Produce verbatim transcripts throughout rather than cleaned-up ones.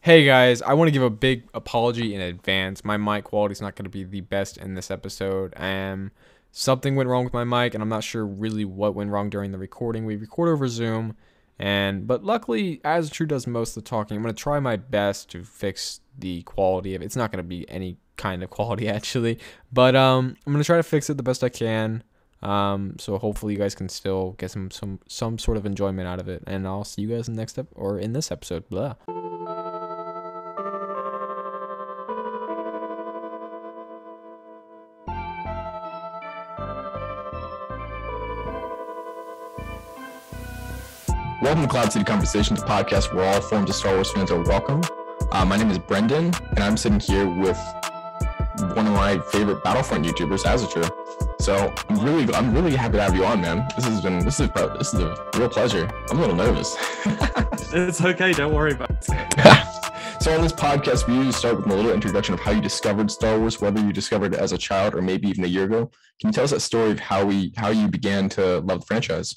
Hey guys, I want to give a big apology in advance. My mic quality is not going to be the best in this episode. Um, something went wrong with my mic, and I'm not sure really what went wrong during the recording. We record over Zoom, and but luckily, as True does most of the talking, I'm going to try my best to fix the quality of it. It's not going to be any kind of quality actually, but um, I'm going to try to fix it the best I can. Um, so hopefully you guys can still get some some some sort of enjoyment out of it, and I'll see you guys in the next ep- or in this episode. Blah. Welcome to Cloud City Conversations, a podcast where all forms of Star Wars fans are welcome. Uh, my name is Brendan, and I'm sitting here with one of my favorite Battlefront YouTubers, Azature. So I'm really, I'm really happy to have you on, man. This has been, this is, this is a real pleasure. I'm a little nervous. It's okay, don't worry about it. So on this podcast, we usually start with a little introduction of how you discovered Star Wars, whether you discovered it as a child or maybe even a year ago. Can you tell us that story of how we, how you began to love the franchise?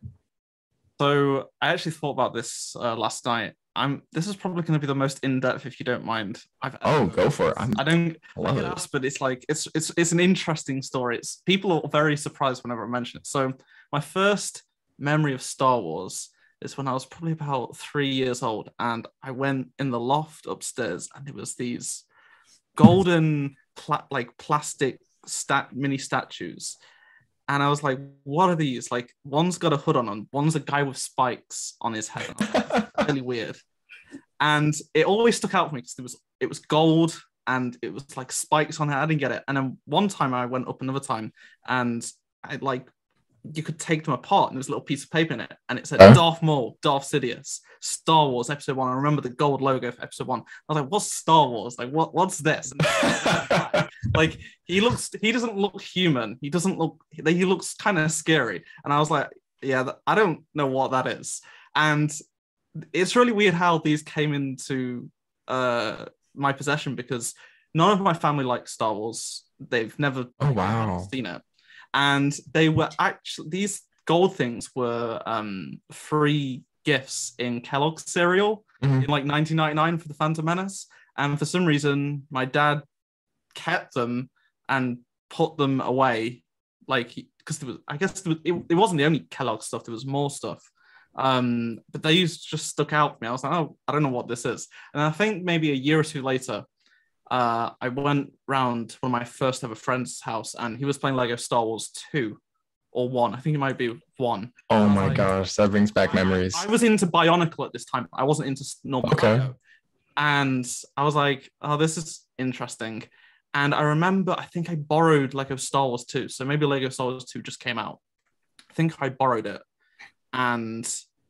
So I actually thought about this uh, last night. I'm. This is probably going to be the most in-depth, if you don't mind. I've oh, go for it. I'm, I don't. I love I get it. asked, but it's like it's it's it's an interesting story. It's people are very surprised whenever I mention it. So my first memory of Star Wars is when I was probably about three years old, and I went in the loft upstairs, and there was these golden pla- like plastic stat mini statues. And I was like, what are these? Like, one's got a hood on, and one's a guy with spikes on his head. Really weird. And it always stuck out for me because it was it was gold and it was like spikes on it. I didn't get it. And then one time I went up another time and I like you could take them apart and there was a little piece of paper in it and it said huh? Darth Maul, Darth Sidious, Star Wars Episode One. I remember the gold logo for Episode One. I was like, what's Star Wars? Like, what what's this? And like he looks, he doesn't look human. He doesn't look. He looks kind of scary. And I was like, yeah, I don't know what that is. And it's really weird how these came into uh, my possession because none of my family likes Star Wars. They've never oh, wow. seen it. And they were actually, these gold things were um, free gifts in Kellogg's cereal Mm-hmm. in like nineteen ninety-nine for the Phantom Menace. And for some reason, my dad kept them and put them away. Like, because there was, I guess there was, it, it wasn't the only Kellogg stuff, there was more stuff. Um, but they used just stuck out for me. I was like, oh, I don't know what this is. And I think maybe a year or two later, uh, I went round one of my first ever friend's house and he was playing Lego Star Wars two or one. I think it might be one. Oh my like, gosh, that brings back memories. I, I was into Bionicle at this time. I wasn't into normal okay. Lego. And I was like, oh, this is interesting. And I remember, I think I borrowed Lego Star Wars two. So maybe Lego Star Wars two just came out. I think I borrowed it. And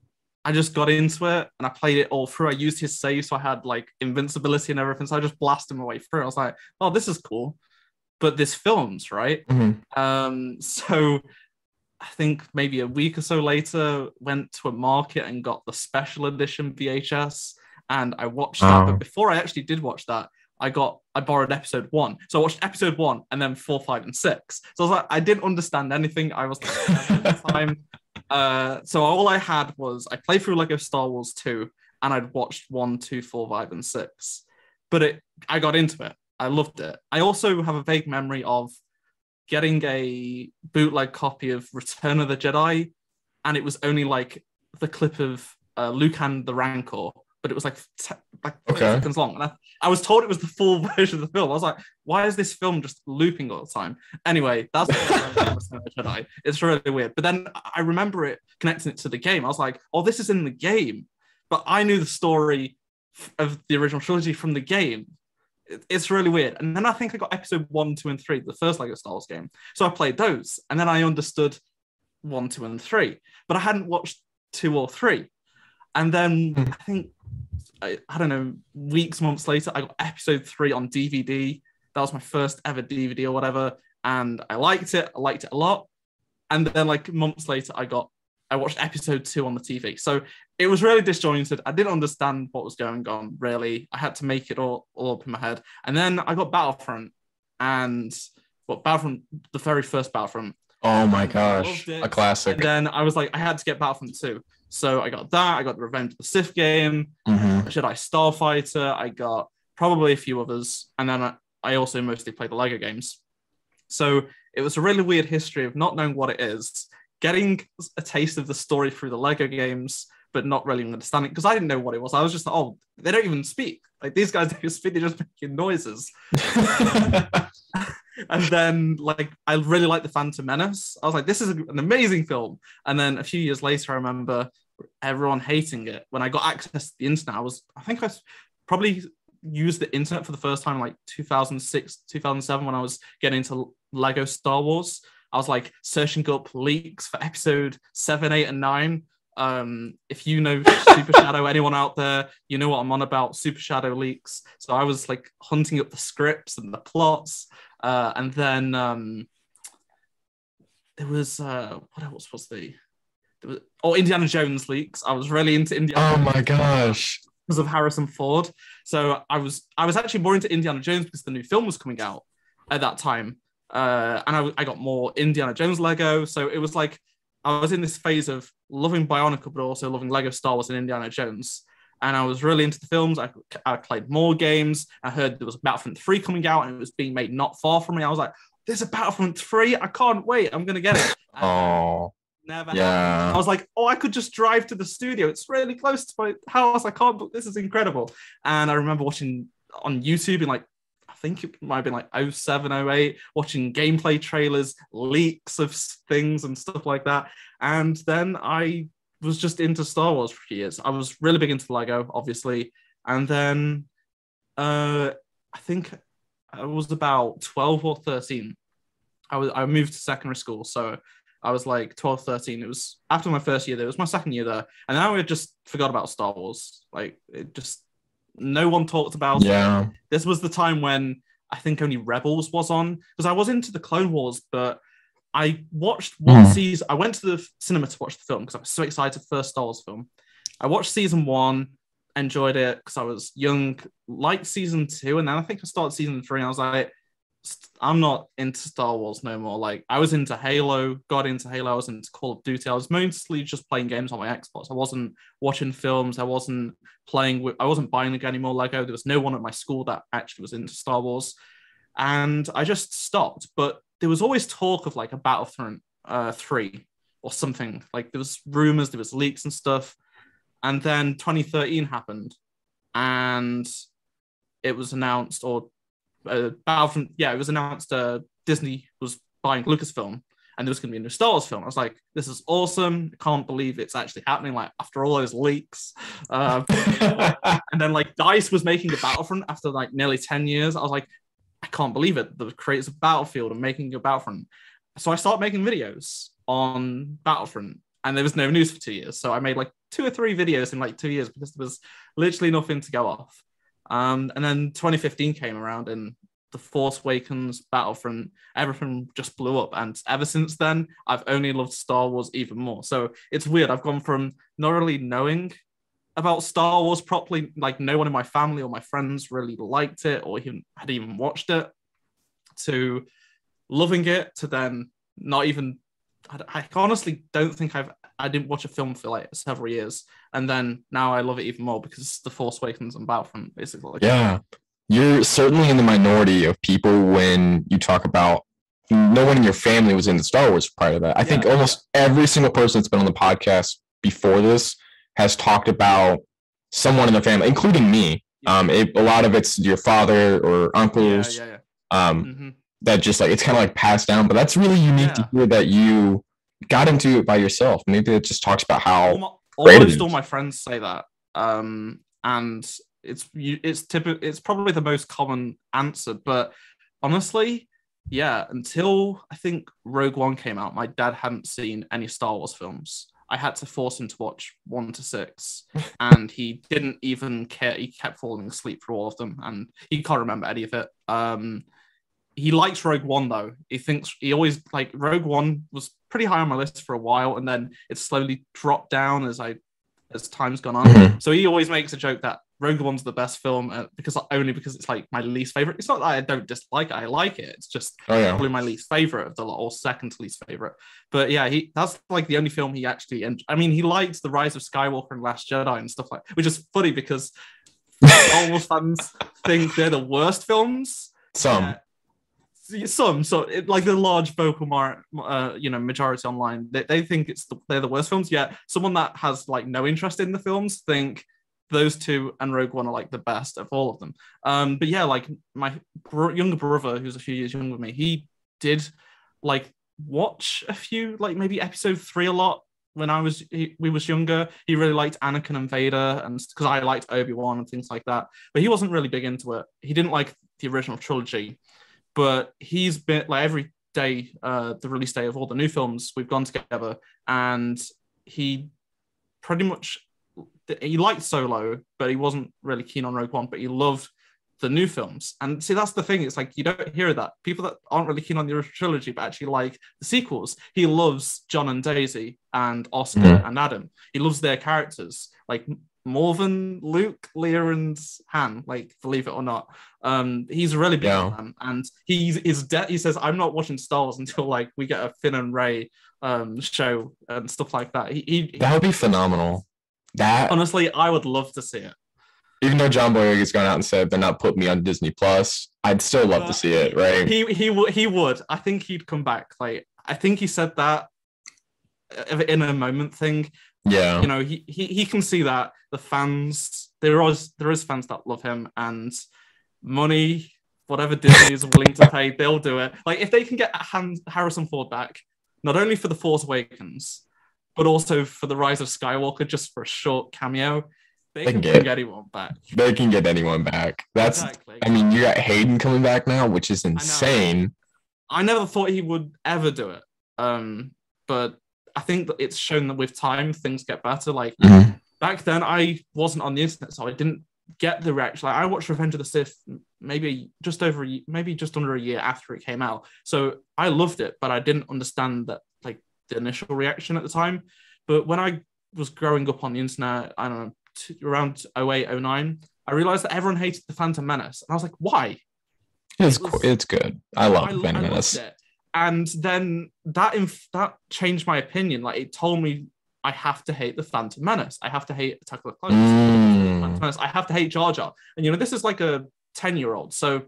I just got into it and I played it all through. I used his save, so I had like invincibility and everything. So I just blasted my way through. I was like, oh, this is cool. But this films, right? Mm-hmm. Um, so I think maybe a week or so later, went to a market and got the special edition V H S. And I watched that. Oh. But before I actually did watch that, I got I borrowed episode one. So I watched episode one and then four, five, and six. So I was like, I didn't understand anything. I was like, at the time. Uh, so all I had was I played through Lego Star Wars two and I'd watched one, two, four, five, and six. But it I got into it. I loved it. I also have a vague memory of getting a bootleg copy of Return of the Jedi, and it was only like the clip of uh, Luke and the Rancor, but it was like te- like okay. seconds long. And I, I was told it was the full version of the film. I was like, why is this film just looping all the time? Anyway, that's what I remember Return of the Jedi. It's really weird. But then I remember it connecting it to the game. I was like, oh, this is in the game. But I knew the story of the original trilogy from the game. It's really weird. And then I think I got episode one, two, and three, the first Lego Star Wars game. So I played those. And then I understood one, two, and three. But I hadn't watched two or three. And then Hmm. I think, I, I don't know, weeks, months later, I got episode three on D V D. That was my first ever D V D or whatever. And I liked it. I liked it a lot. And then like months later, I got, I watched episode two on the T V. So it was really disjointed. I didn't understand what was going on, really. I had to make it all, all up in my head. And then I got Battlefront. And, well, Battlefront, the very first Battlefront. Oh my gosh, a classic. And then I was like, I had to get Battlefront two. So I got that. I got the Revenge of the Sith game. Mm-hmm. Jedi Starfighter. I got probably a few others, and then I, I also mostly played the Lego games. So it was a really weird history of not knowing what it is, getting a taste of the story through the Lego games, but not really understanding, because I didn't know what it was. I was just like, oh, they don't even speak. Like, these guys don't speak, they're just making noises. And then, like, I really liked The Phantom Menace. I was like, this is an amazing film. And then a few years later, I remember everyone hating it. When I got access to the internet, I was, I think I probably used the internet for the first time in like two thousand six, two thousand seven, when I was getting into Lego Star Wars. I was like searching up leaks for episode seven, eight, and nine. Um, if you know Super Shadow, anyone out there, you know what I'm on about, Super Shadow leaks. So I was like hunting up the scripts and the plots. Uh, and then um, there was, uh, what else was the, there was, oh, Indiana Jones leaks. I was really into Indiana Oh Jones my gosh. because of Harrison Ford. So I was, I was actually more into Indiana Jones because the new film was coming out at that time. Uh, and I, I got more Indiana Jones Lego. So it was like, I was in this phase of loving Bionicle, but also loving Lego Star Wars and Indiana Jones. And I was really into the films. I, I played more games. I heard there was Battlefront three coming out and it was being made not far from me. I was like, there's a Battlefront three? I can't wait. I'm going to get it. Oh, never yeah. happened. I was like, oh, I could just drive to the studio. It's really close to my house. I can't book. This is incredible. And I remember watching on YouTube in like, I think it might have been like oh seven, oh eight, watching gameplay trailers, leaks of things and stuff like that. And then I was just into Star Wars for years. I was really big into Lego, obviously. And then uh, I think I was about twelve or thirteen. I was I moved to secondary school. So I was like twelve, thirteen. It was after my first year there. It was my second year there. And now I just forgot about Star Wars. Like, it just, no one talked about Yeah. it. This was the time when I think only Rebels was on, because I was into the Clone Wars, but I watched one Mm. season. I went to the cinema to watch the film because I was so excited for the first Star Wars film. I watched season one, enjoyed it because I was young, liked season two, and then I think I started season three and I was like, I'm not into Star Wars no more. Like, I was into Halo, got into Halo, I was into Call of Duty. I was mostly just playing games on my Xbox. I wasn't watching films. I wasn't playing with, I wasn't buying any more Lego. There was no one at my school that actually was into Star Wars. And I just stopped. But there was always talk of like a Battlefront uh, three or something. Like, there was rumors, there was leaks and stuff. And then twenty thirteen happened. And it was announced, or Uh, Battlefront, yeah, it was announced uh, Disney was buying Lucasfilm and there was going to be a new Star Wars film. I was like, this is awesome. I can't believe it's actually happening, like, after all those leaks. Uh, and then, like, DICE was making a Battlefront after, like, nearly ten years. I was like, I can't believe it. The creators of Battlefield are making a Battlefront. So I started making videos on Battlefront and there was no news for two years. So I made, like, two or three videos in, like, two years because there was literally nothing to go off. Um, and then twenty fifteen came around and The Force Awakens, Battlefront, everything just blew up. And ever since then, I've only loved Star Wars even more. So it's weird. I've gone from not really knowing about Star Wars properly, like no one in my family or my friends really liked it or even had even watched it, to loving it, to then not even, I, I honestly don't think I've, I didn't watch a film for like several years. And then now I love it even more because it's The Force Awakens and Battlefront, basically. Yeah. You're certainly in the minority of people when you talk about no one in your family was into Star Wars prior to that. I think Yeah, almost every single person that's been on the podcast before this has talked about someone in their family, including me. Yeah. Um, it, a lot of it's your father or uncles. Yeah, yeah, Um, yeah. Mm-hmm. that just like, it's kind of like passed down, but that's really unique Yeah. to hear that you got into it by yourself. Maybe it just talks about how Almo- great it Almost is. all my friends say that. Um, and it's you- it's typical. It's probably the most common answer, but honestly, yeah. Until I think Rogue One came out, my dad hadn't seen any Star Wars films. I had to force him to watch one to six, and he didn't even care. He kept falling asleep through all of them, and he can't remember any of it. Um, he likes Rogue One though. He thinks he always like Rogue One was pretty high on my list for a while, and then it slowly dropped down as I as time's gone on. Mhm. So he always makes a joke that Rogue One's the best film uh, because only because it's like my least favorite. It's not that I don't dislike it; I like it. It's just Oh yeah. probably my least favorite of the lot, or second to least favorite. But yeah, he that's like the only film he actually. And I mean, he liked The Rise of Skywalker and Last Jedi and stuff like, which is funny because Star Wars fans think they're the worst films. Some. Yeah. Some so it, like the large vocal mar- uh, you know majority online, they, they think it's the, they're the worst films. Yeah, someone that has like no interest in the films think those two and Rogue One are like the best of all of them. Um, but yeah, like my bro- younger brother, who's a few years younger than me, he did like watch a few, like maybe episode three a lot when I was he, we was younger. He really liked Anakin and Vader, and because I liked Obi-Wan and things like that. But he wasn't really big into it. He didn't like the original trilogy. But he's been like every day, uh, the release day of all the new films, we've gone together, and he pretty much he liked Solo, but he wasn't really keen on Rogue One. But he loved the new films, and see that's the thing. It's like you don't hear that people that aren't really keen on the original trilogy, but actually like the sequels. He loves John and Daisy and Oscar mm. and Adam. He loves their characters, like more than Luke, Leia, and Han, like believe it or not. Um, he's really big yeah. on them, and he's is de- he says I'm not watching Star Wars until like we get a Finn and Rey um show and stuff like that. He, he that would be phenomenal. That honestly, I would love to see it. Even though John Boyega has gone out and said they're not putting me on Disney Plus, I'd still love uh, to see it. Right? He he would he would. I think he'd come back. Like I think he said that in a moment thing. Yeah, you know, he, he he can see that the fans there is there is fans that love him, and money, whatever Disney is willing to pay, they'll do it. Like if they can get Han, Harrison Ford back, not only for the Force Awakens, but also for the Rise of Skywalker, just for a short cameo, they, they can, can get anyone back. They can get anyone back. That's exactly. I mean, you got Hayden coming back now, which is insane. I, I never thought he would ever do it, um, but. I think that it's shown that with time things get better. Like mm-hmm. back then, I wasn't on the internet, so I didn't get the reaction. Like I watched Revenge of the Sith maybe just over, a, maybe just under a year after it came out. So I loved it, but I didn't understand that like the initial reaction at the time. But when I was growing up on the internet, I don't know, t- around oh eight, oh nine, I realized that everyone hated the Phantom Menace, and I was like, why? It's it was, it's good. I love I, Phantom I Menace. It. And then that inf- that changed my opinion. Like it told me I have to hate the Phantom Menace. I have to hate Attack of the Clones. Mm. I have to hate Jar Jar. And you know, this is like a ten-year-old. So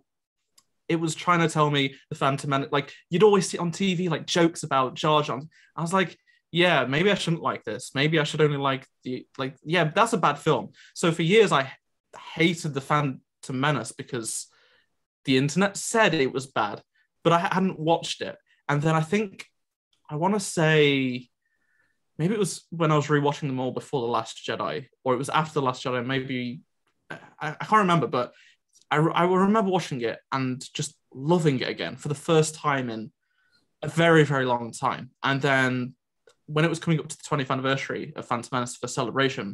it was trying to tell me the Phantom Menace. Like you'd always see on T V like jokes about Jar Jar. I was like, yeah, maybe I shouldn't like this. Maybe I should only like the like. Yeah, that's a bad film. So for years I hated the Phantom Menace because the internet said it was bad. But I hadn't watched it. And then I think, I want to say, maybe it was when I was rewatching them all before The Last Jedi, or it was after The Last Jedi, maybe, I, I can't remember, but I, I remember watching it and just loving it again for the first time in a very, very long time. And then when it was coming up to the twentieth anniversary of Phantom Menace for Celebration,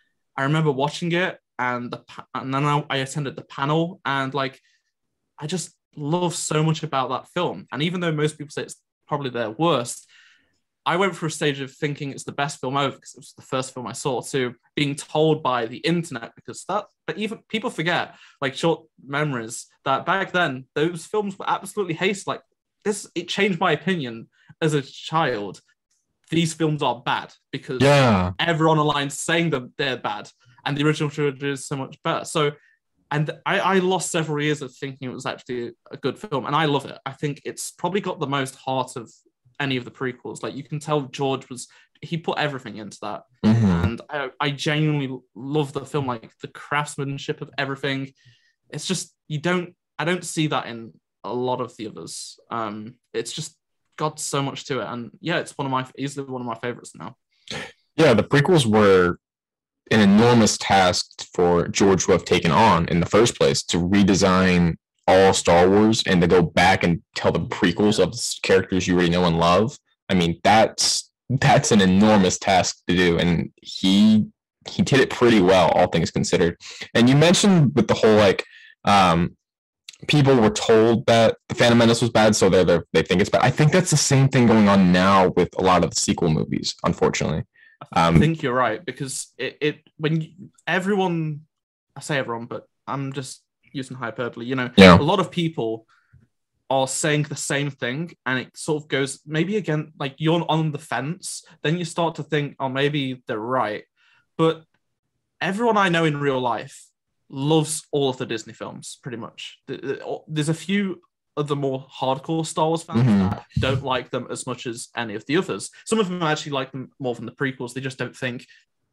I remember watching it and, the, and then I, I attended the panel and like, I just, love so much about that film. And even though most people say it's probably their worst, I went through a stage of thinking it's the best film ever because it was the first film I saw, to being told by the internet, because that, but even people forget, like short memories, that back then those films were absolutely hated. Like this, it changed my opinion as a child. These films are bad because yeah. everyone online saying that they're bad, and the original trilogy is so much better. So And I, I lost several years of thinking it was actually a good film, and I love it. I think it's probably got the most heart of any of the prequels. Like you can tell George was, he put everything into that. Mm-hmm. And I, I genuinely love the film, like the craftsmanship of everything. It's just, you don't, I don't see that in a lot of the others. Um, it's just got so much to it. And yeah, it's one of my, easily one of my favorites now. Yeah, the prequels were an enormous task for George to have taken on in the first place, to redesign all Star Wars and to go back and tell the prequels of characters you already know and love. I mean, that's that's an enormous task to do, and he he did it pretty well, all things considered. And you mentioned with the whole like um people were told that the Phantom Menace was bad, so they they think it's bad. I think that's the same thing going on now with a lot of the sequel movies, unfortunately. I think um, you're right, because it, it when you, everyone I say everyone, but I'm just using hyperbole. You know, Yeah. a lot of people are saying the same thing, and it sort of goes maybe again, like you're on the fence. Then you start to think, oh, maybe they're right. But everyone I know in real life loves all of the Disney films, pretty much. There's a few of the more hardcore Star Wars fans Mhm. that don't like them as much as any of the others. Some of them actually like them more than the prequels. They just don't think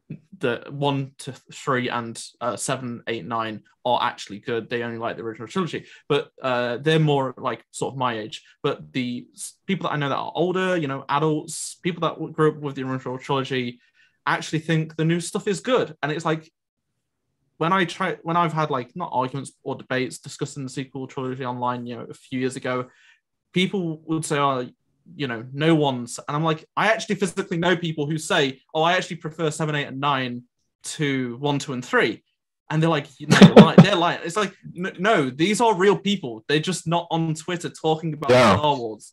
the one to three and uh, seven, eight, nine are actually good. They only like the original trilogy, but uh, they're more like sort of my age. But the people that I know that are older, you know, adults, people that grew up with the original trilogy, actually think the new stuff is good. And it's like when I try, when I've had like not arguments or debates discussing the sequel trilogy online, you know, a few years ago, people would say, "Oh, you know, no one's," and I'm like, I actually physically know people who say, "Oh, I actually prefer seven, eight, and nine to one, two, and three," and they're like, "You know, they're lying." They're lying. It's like, no, these are real people. They're just not on Twitter talking about Yeah. Star Wars.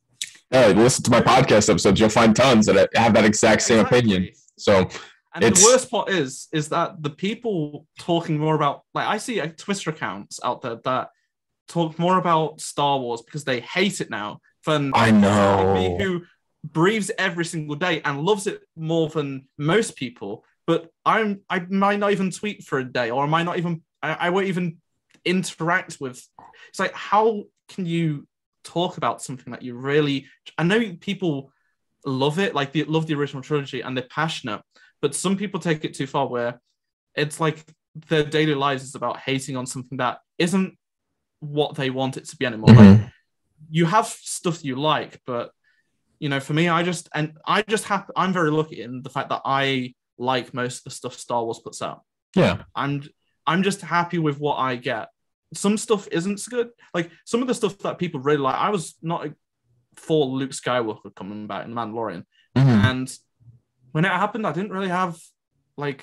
Hey, listen to my podcast episodes. You'll find tons that have that exact same Exactly. opinion. So And It's- the worst part is, is that the people talking more about, like, I see like, Twitter accounts out there that talk more about Star Wars because they hate it now than I someone like know. me who breathes every single day and loves it more than most people. But I'm, I might not even tweet for a day, or I might not even, I, I won't even interact with. It's like, how can you talk about something that you really? I know people love it, like they love the original trilogy and they're passionate. But some people take it too far where it's like their daily lives is about hating on something that isn't what they want it to be anymore. Like Mhm. you have stuff you like, but you know, for me, I just and I just have I'm very lucky in the fact that I like most of the stuff Star Wars puts out. yeah, And I'm just happy with what I get. Some stuff isn't so good. Like some of the stuff that people really like, I was not for Luke Skywalker coming back in The Mandalorian. Mhm. And when it happened, I didn't really have, like,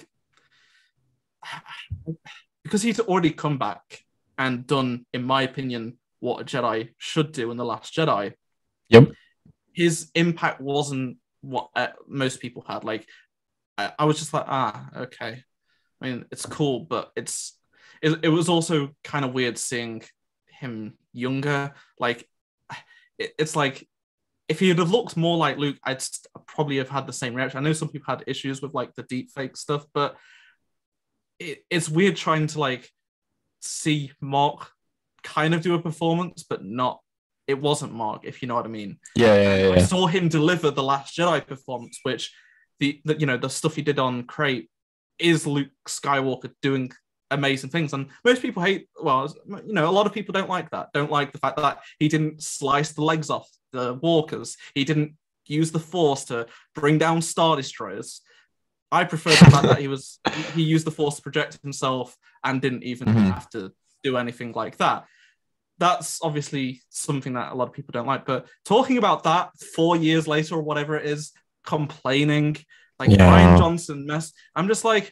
because he'd already come back and done, in my opinion, what a Jedi should do in The Last Jedi. Yep. His impact wasn't what uh, most people had. Like, I, I was just like, ah, okay. I mean, it's cool, but it's it, it was also kind of weird seeing him younger. Like, it, it's like, if he'd have looked more like Luke, I'd st- probably have had the same reaction. I know some people had issues with like the deep fake stuff, but it, it's weird trying to like see Mark kind of do a performance, but not. It wasn't Mark, if you know what I mean. Yeah, yeah, And yeah. I saw him deliver the Last Jedi performance, which the, the you know the stuff he did on Crate is Luke Skywalker doing amazing things, and most people hate. Well, you know, a lot of people don't like that. Don't like the fact that he didn't slice the legs off the walkers. He didn't use the Force to bring down Star Destroyers. I prefer the fact that he was he used the Force to project himself and didn't even Mhm. have to do anything like that. That's obviously something that a lot of people don't like. But talking about that four years later or whatever it is, complaining like Yeah. Ryan Johnson mess. I'm just like,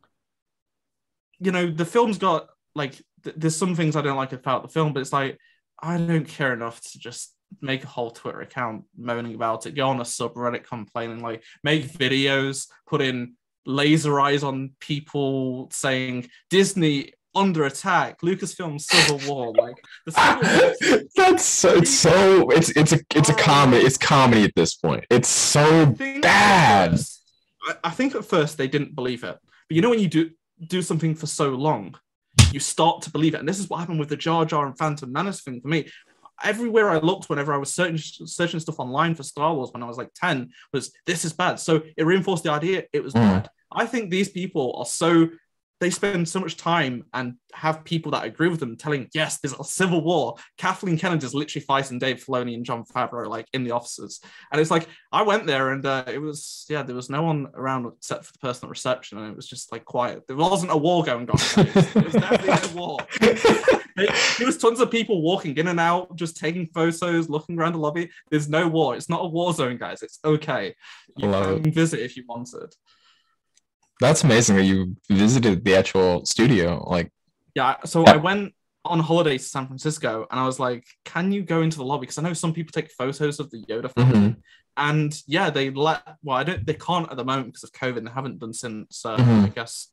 you know, the film's got like th- there's some things I don't like about the film, but it's like I don't care enough to just make a whole Twitter account moaning about it, go on a subreddit complaining, like make videos, put in laser eyes on people saying Disney under attack, Lucasfilm Civil War, like the Civil War. That's so, it's so it's it's a it's a comedy. It's comedy at this point. It's so I think bad. at first- I, I think at first they didn't believe it, but you know when you do do something for so long, you start to believe it, and this is what happened with the Jar Jar and Phantom Menace thing for me. Everywhere I looked, whenever I was searching searching stuff online for Star Wars when I was like ten, was this is bad. So it reinforced the idea it was Mm. bad. I think these people are so they spend so much time and have people that agree with them telling, yes, there's a civil war. Kathleen Kennedy's literally fighting Dave Filoni and Jon Favreau like in the offices. And it's like, I went there and uh, it was, yeah, there was no one around except for the person at reception. And it was just like quiet. There wasn't a war going on. Guys. There was definitely no war. There was tons of people walking in and out, just taking photos, looking around the lobby. There's no war. It's not a war zone, guys. It's okay. You Love can visit if you wanted. That's amazing that you visited the actual studio. Like, Yeah, so I went on holiday to San Francisco and I was like, can you go into the lobby? Because I know some people take photos of the Yoda fountain. Mhm. And yeah, they let, well, I don't, they can't at the moment because of COVID and they haven't done since, uh, Mhm. I guess,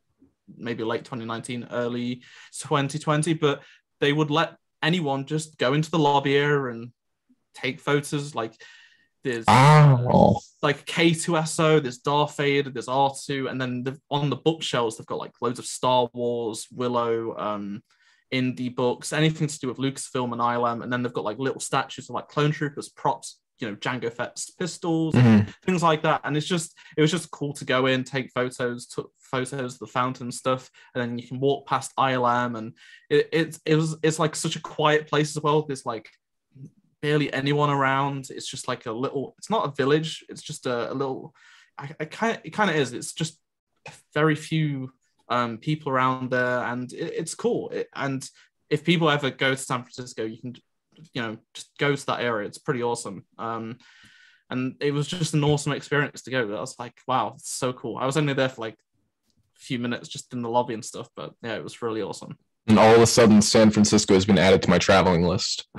maybe late twenty nineteen, early twenty twenty, but they would let anyone just go into the lobby area and take photos. Like there's oh. uh, like K two S O, there's Darth Vader, there's R two, and then the, on the bookshelves they've got like loads of Star Wars, Willow, um, indie books, anything to do with Lucasfilm and I L M, and then they've got like little statues of like clone troopers, props, you know, Jango Fett's pistols, Mm-hmm. things like that. And it's just, it was just cool to go in, take photos, took photos of the fountain stuff, and then you can walk past I L M, and it, it, it was, it's like such a quiet place as well. There's like barely anyone around. It's just like a little, it's not a village, it's just a, a little, I, I kind of, it kind of is, it's just very few um, people around there, and it, it's cool. It, and if people ever go to San Francisco, you can, you know, just go to that area. It's pretty awesome. Um, and it was just an awesome experience to go. I was like, wow, it's so cool. I was only there for like a few minutes just in the lobby and stuff, but yeah, it was really awesome. And all of a sudden, San Francisco has been added to my traveling list.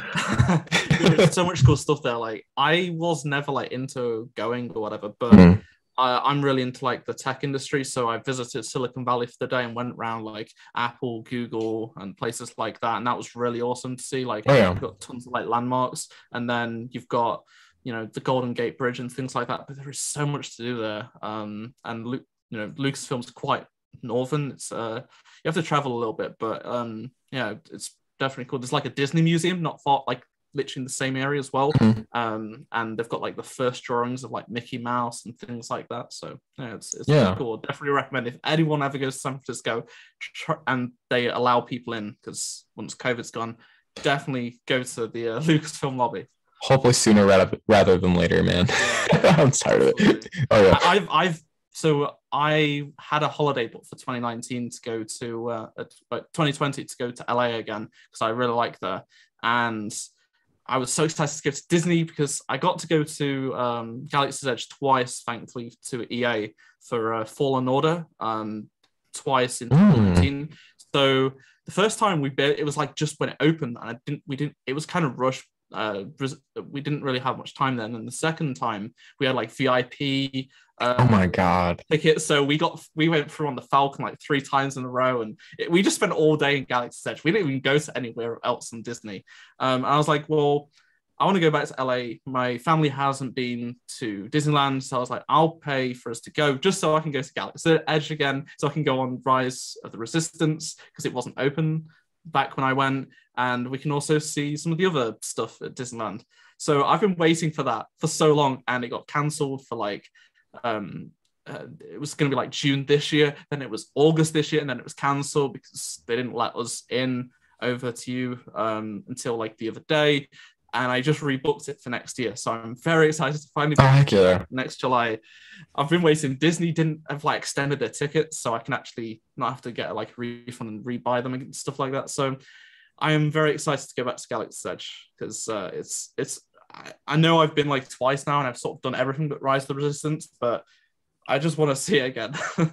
There's so much cool stuff there. Like, I was never like into going or whatever, but Mhm. I, I'm really into like the tech industry. So I visited Silicon Valley for the day and went around like Apple, Google, and places like that. And that was really awesome to see. Like, Oh, yeah. you've got tons of like landmarks, and then you've got, you know, the Golden Gate Bridge and things like that. But there is so much to do there. Um, and Lu- you know, Lucasfilm's quite northern. It's uh, you have to travel a little bit, but um, yeah, it's definitely cool. There's like a Disney museum not far, like literally in the same area as well. Mhm. Um, and they've got like the first drawings of like Mickey Mouse and things like that. So yeah, it's, it's Yeah. really cool. Definitely recommend if anyone ever goes to San Francisco tr- and they allow people in, because once COVID's gone, definitely go to the uh, Lucasfilm lobby. Hopefully sooner rather, rather than later, man. I'm tired of it. Oh, yeah. I- I've I've so I had a holiday booked for twenty nineteen to go to uh, uh, twenty twenty to go to L A again, because I really like there, and I was so excited to go to Disney because I got to go to um, Galaxy's Edge twice, thankfully, to E A for uh, Fallen Order, um, twice in twenty nineteen. So the first time we it was like just when it opened, and I didn't we didn't it was kind of rushed. Uh, we didn't really have much time then. And the second time we had like V I P uh, Oh, my God. tickets, so we got we went through on the Falcon like three times in a row, and it, we just spent all day in Galaxy's Edge. We didn't even go to anywhere else in Disney. Um, and I was like, well, I want to go back to L A. My family hasn't been to Disneyland, so I was like, I'll pay for us to go just so I can go to Galaxy's Edge again, so I can go on Rise of the Resistance because it wasn't open back when I went, and we can also see some of the other stuff at Disneyland. So I've been waiting for that for so long, and it got cancelled for like um uh, it was going to be like June this year, then it was August this year, and then it was cancelled because they didn't let us in over to you um until like the other day, and I just rebooked it for next year. So I'm very excited to finally Oh, heck yeah. next July. I've been waiting. Disney didn't have like extended their tickets, so I can actually not have to get like a refund and rebuy them and stuff like that. So I am very excited to go back to Galaxy's Edge because uh, it's it's. I, I know I've been like twice now, and I've sort of done everything but Rise of the Resistance, but I just want to see it again.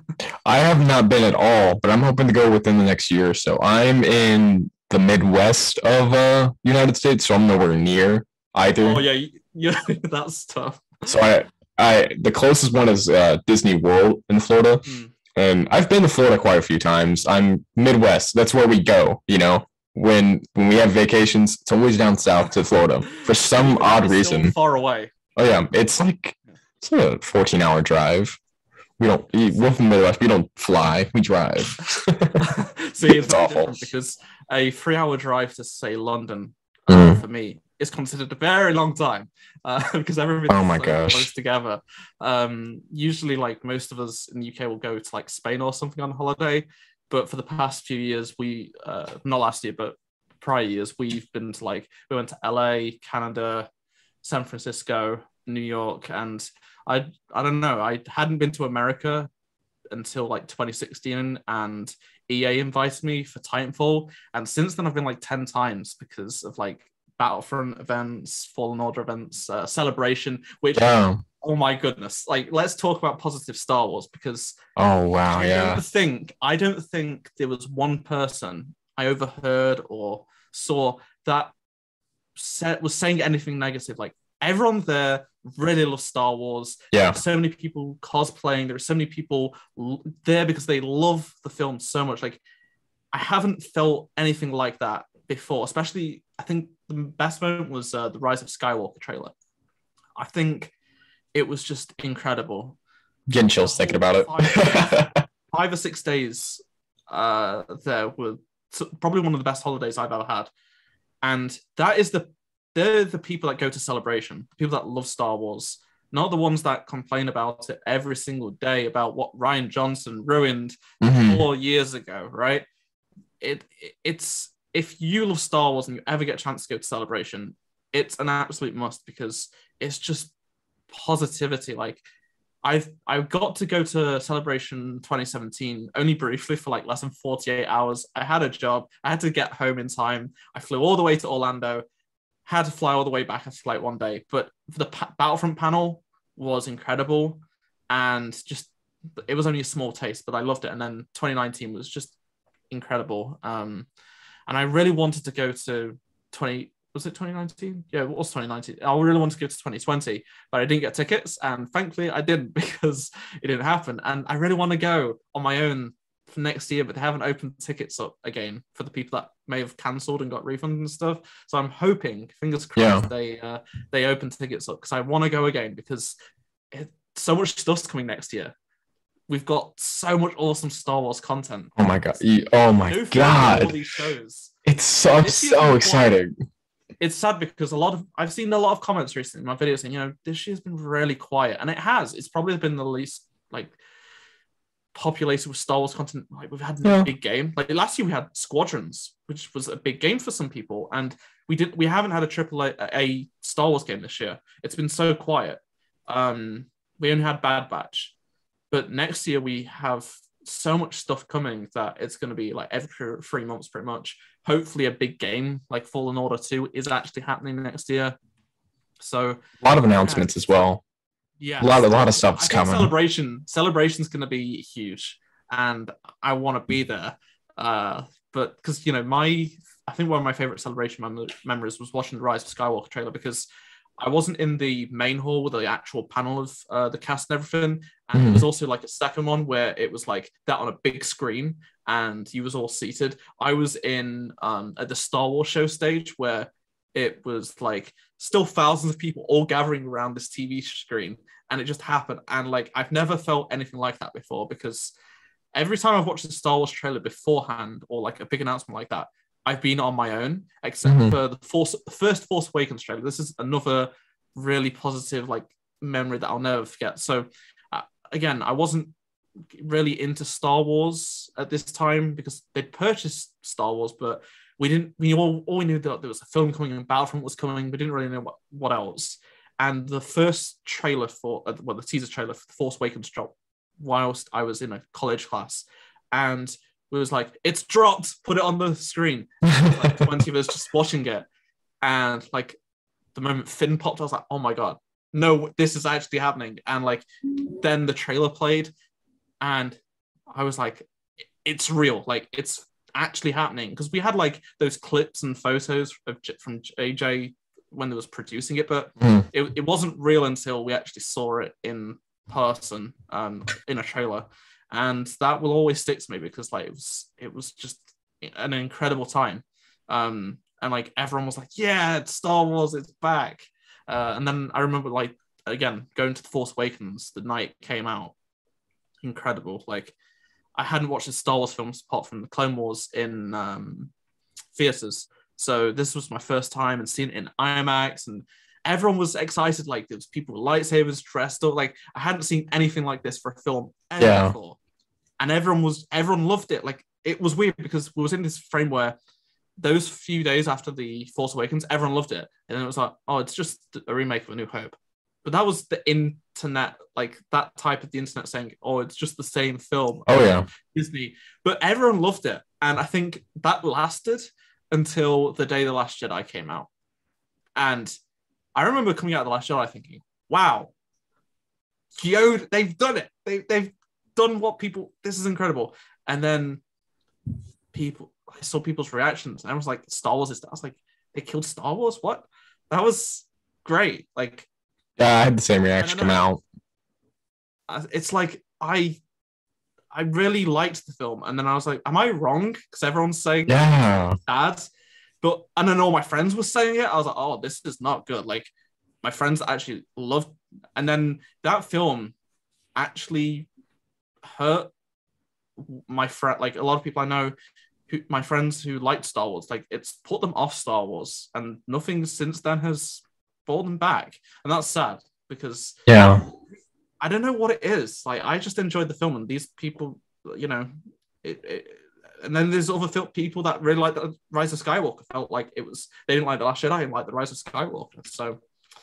I have not been at all, but I'm hoping to go within the next year or so. I'm in the Midwest of uh United States, so I'm nowhere near either. Oh yeah, yeah, that's tough. So I, I the closest one is uh, Disney World in Florida, Mm. and I've been to Florida quite a few times. I'm Midwest. That's where we go. You know, when when we have vacations, it's always down south to Florida for some odd It's still reason. far away. Oh yeah, it's like it's a fourteen hour drive. We don't. We're from the Midwest. We don't fly. We drive. See, it's, It's very awful. different because a three-hour drive to say London uh, Mm. for me is considered a very long time uh, because everything's Oh my so gosh. close together. Um, usually, like most of us in the U K will go to like Spain or something on holiday, but for the past few years, we uh, not last year, but prior years, we've been to like we went to L A, Canada, San Francisco, New York, and I I don't know, I hadn't been to America until like twenty sixteen, and E A invited me for Titanfall, and since then I've been like ten times because of like Battlefront events, Fallen Order events, uh, Celebration, which Yeah. oh my goodness, like let's talk about positive Star Wars, because Oh wow. I Yeah. don't think I don't think there was one person I overheard or saw that said was saying anything negative. Like everyone there really love Star Wars. Yeah. There are so many people cosplaying. There are so many people l- there because they love the film so much. Like, I haven't felt anything like that before, especially I think the best moment was uh, the Rise of Skywalker trailer. I think it was just incredible. Getting chills thinking about it. Five, five or six days uh, there were probably one of the best holidays I've ever had. And that is the, they're the people that go to Celebration, people that love Star Wars, not the ones that complain about it every single day about what Rian Johnson ruined Mhm. four years ago, right? It It's, if you love Star Wars and you ever get a chance to go to Celebration, it's an absolute must because it's just positivity. Like, I've I got to go to Celebration twenty seventeen only briefly for like less than forty-eight hours. I had a job. I had to get home in time. I flew all the way to Orlando, had to fly all the way back after flight one day. But the pa- Battlefront panel was incredible, and just it was only a small taste, but I loved it. And then twenty nineteen was just incredible. Um, and I really wanted to go to twenty. Was it twenty nineteen? Yeah, it was twenty nineteen. I really wanted to go to twenty twenty, but I didn't get tickets. And thankfully, I didn't because it didn't happen. And I really want to go on my own for next year, but they haven't opened tickets up again for the people that may have cancelled and got refunds and stuff. So I'm hoping, fingers crossed, Yeah. they uh, they open tickets up because I want to go again because it, so much stuff's coming next year. We've got so much awesome Star Wars content. Oh my god! You- Oh my No further all god! these shows. It's so This year's so been exciting. It's sad because a lot of I've seen a lot of comments recently in my videos saying, you know, this year's been really quiet, and it has. It's probably been the least like populated with Star Wars content. Like we've had Yeah. a big game. Like last year we had Squadrons, which was a big game for some people, and we did we haven't had a triple A, a Star Wars game this year. It's been so quiet. Um, we only had Bad Batch, but next year we have so much stuff coming that it's going to be like every three months pretty much. Hopefully a big game like Fallen Order two is actually happening next year. So A lot of announcements as well. yeah, A lot, a lot of stuff's I think coming. Celebration Celebration's going to be huge, and I want to be there. Uh, but because you know my, I think one of my favorite Celebration mem- memories was watching the Rise of Skywalker trailer because I wasn't in the main hall with the actual panel of uh, the cast and everything, and Mhm. there was also like a second one where it was like that on a big screen, and you was all seated. I was in um, at the Star Wars show stage where it was like still thousands of people all gathering around this T V screen, and it just happened. And like I've never felt anything like that before because every time I've watched a Star Wars trailer beforehand or like a big announcement like that, I've been on my own, except Mhm. for the Force, the first Force Awakens trailer. This is another really positive like memory that I'll never forget. So uh, again, I wasn't really into Star Wars at this time because they'd purchased Star Wars, but we didn't. We all, all we knew that there was a film coming and Battlefront was coming. We didn't really know what, what else. And the first trailer for, uh, well, the teaser trailer for Force Awakens dropped whilst I was in a college class, and it was like, it's dropped, put it on the screen. Like twenty of us just watching it, and like the moment Finn popped, I was like, oh my god, no, this is actually happening. And like then the trailer played, and I was like, it's real, like it's actually happening, because we had like those clips and photos of J- from J J when they was producing it, but Mhm. it, it wasn't real until we actually saw it in person, um, in a trailer. And that will always stick to me because like it was it was just an incredible time, um, and like everyone was like, "Yeah, it's Star Wars, it's back." Uh, and then I remember like again going to the Force Awakens the night it came out, incredible. Like I hadn't watched the Star Wars films apart from the Clone Wars in um, theaters, so this was my first time and seeing it in IMAX, and everyone was excited. Like there was people with lightsabers dressed up. Like I hadn't seen anything like this for a film ever Yeah. before, and everyone was everyone loved it. Like it was weird because we was in this frame where those few days after the Force Awakens, everyone loved it, and then it was like, oh, it's just a remake of A New Hope. But that was the internet, like that type of the internet saying, oh, it's just the same film. Oh yeah. Disney. But everyone loved it, and I think that lasted until the day The Last Jedi came out, and I remember coming out of The Last Jedi thinking, wow, Yoda, they've done it. They, they've done what people, this is incredible. And then people, I saw people's reactions, and I was like, Star Wars is, I was like, they killed Star Wars? What? That was great. Like, Yeah, I had the same And reaction then come I- out. uh, it's like I I really liked the film, and then I was like, am I wrong? Because everyone's saying Yeah. it's bad, but and then all my friends were saying it. I was like, oh, this is not good. Like my friends actually loved, and then that film actually hurt my friend. Like a lot of people I know, who my friends who liked Star Wars, like it's put them off Star Wars, and nothing since then has brought them back, and that's sad because Yeah. I don't know what it is. Like I just enjoyed the film, and these people, you know, it. it and then there's other fil- people that really like the Rise of Skywalker. Felt like it was they didn't like the Last Jedi and like the Rise of Skywalker. So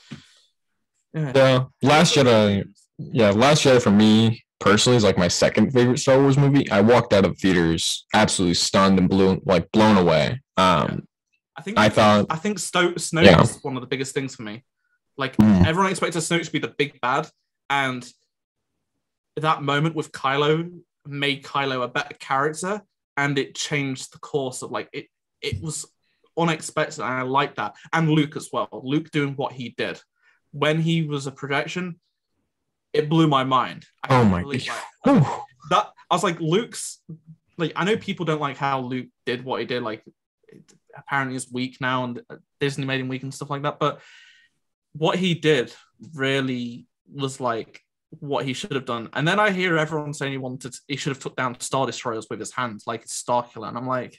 yeah, Yeah. Last Jedi. Yeah, Last Jedi for me personally is like my second favorite Star Wars movie. I walked out of theaters absolutely stunned and blown like blown away. Um, I think I thought I think Sto- Snoke Yeah. is one of the biggecest things for me. Like Mm. everyone expected Snoke to be the big bad, and that moment with Kylo made Kylo a better character, and it changed the course of like it. It was unexpected, and I like that. And Luke as well. Luke doing what he did when he was a projection, it blew my mind. I oh couldn't my believe, god. like, Whew. that I was like Luke's like I know people don't like how Luke did what he did, like it, apparently he's weak now and Disney made him weak and stuff like that, but what he did really was like what he should have done. And then I hear everyone saying he wanted he should have took down Star Destroyers with his hands like it's Starkiller, and I'm like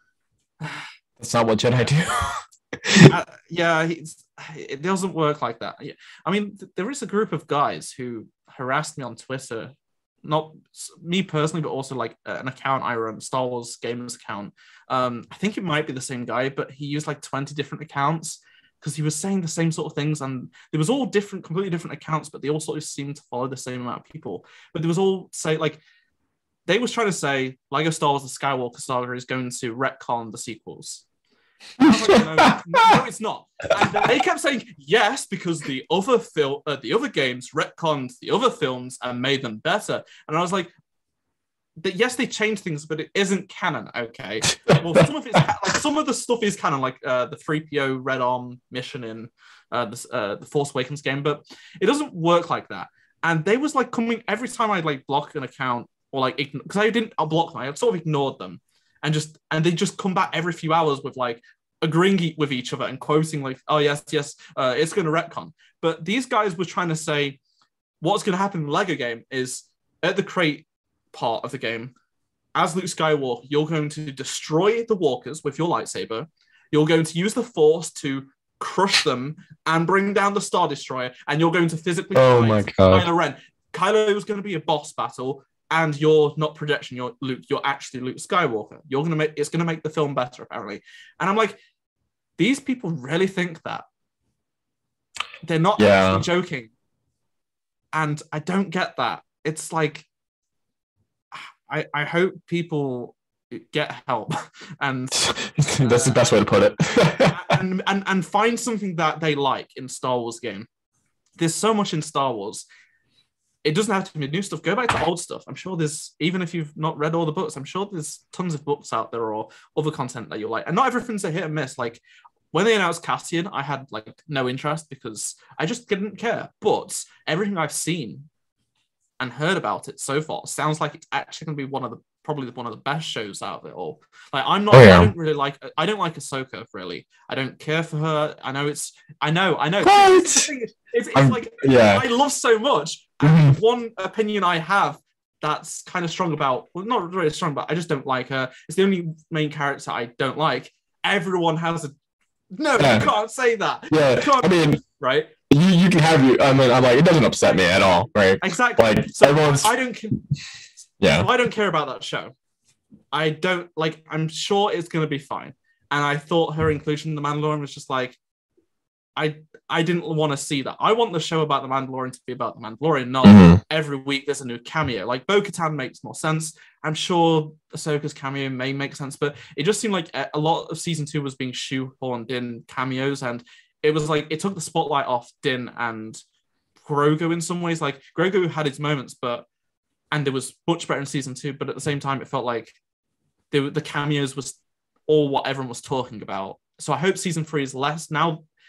That's not what Jedi do. uh, yeah, he's, it doesn't work like that. Yeah. I mean, th- there is a group of guys who harassed me on Twitter, not s- me personally, but also like uh, an account I run, Star Wars Gamers account. Um, I think it might be the same guy, but he used like twenty different accounts because he was saying the same sort of things, and there was all different, completely different accounts, but they all sort of seemed to follow the same amount of people. But there was all say like they was trying to say Lego Star Wars: The Skywalker Saga is going to retcon the sequels. I was like, no, no, it's not. And they kept saying yes because the other film, uh, the other games retconned the other films and made them better. And I was like, that yes, they changed things, but it isn't canon. Okay, well, some of it's ca- like some of the stuff is canon, like uh, the three P O Red Arm mission in uh, the uh, the Force Awakens game, but it doesn't work like that. And they was like coming every time I like block an account or like because I didn't I'll block them, I sort of ignored them. And just and they just come back every few hours with like agreeing e- with each other and quoting like, oh yes, yes, uh, it's going to retcon. But these guys were trying to say what's going to happen in the Lego game is at the crate part of the game, as Luke Skywalker, you're going to destroy the walkers with your lightsaber. You're going to use the Force to crush them and bring down the Star Destroyer, and you're going to physically Oh fight my God. Kylo Ren. Kylo is going to be a boss battle. And you're not projection, you're Luke, you're actually Luke Skywalker. You're gonna make it's gonna make the film better, apparently. And I'm like, these people really think that. They're not Yeah. actually joking. And I don't get that. It's like I, I hope people get help and That's the best way to put it. and, and and find something that they like in Star Wars game. There's so much in Star Wars. It doesn't have to be new stuff. Go back to old stuff. I'm sure there's, even if you've not read all the books, I'm sure there's tons of books out there or other content that you like. And not everything's a hit and miss. Like when they announced Cassian, I had like no interest because I just didn't care. But everything I've seen and heard about it so far sounds like it's actually going to be one of the probably one of the best shows out of it all. Like I'm not, Oh, yeah. I don't really like, I don't like Ahsoka really. I don't care for her. I know it's, I know, I know. What? It's, the thing, it's, it's I'm- like yeah. I love so much. And one opinion I have that's kind of strong about, well, not really strong, but I just don't like her. It's the only main character I don't like. Everyone has a, no, Yeah. you can't say that. Yeah, You can't, I mean, right? you, you can have your. I mean, I'm like, it doesn't upset me at all, right? Exactly. Like So everyone's. I don't, ca- Yeah, so I don't care about that show. I don't like. I'm sure it's going to be fine. And I thought her inclusion in the Mandalorian was just like, I I didn't want to see that. I want the show about the Mandalorian to be about the Mandalorian, not Mhm. every week there's a new cameo. Like Bo-Katan makes more sense. I'm sure Ahsoka's cameo may make sense, but it just seemed like a a lot of season two was being shoehorned in cameos, and it was like it took the spotlight off Din and Grogu in some ways. Like Grogu had its moments, but and it was much better in season two. But at the same time, it felt like the the cameos was all what everyone was talking about. So I hope season three is less now.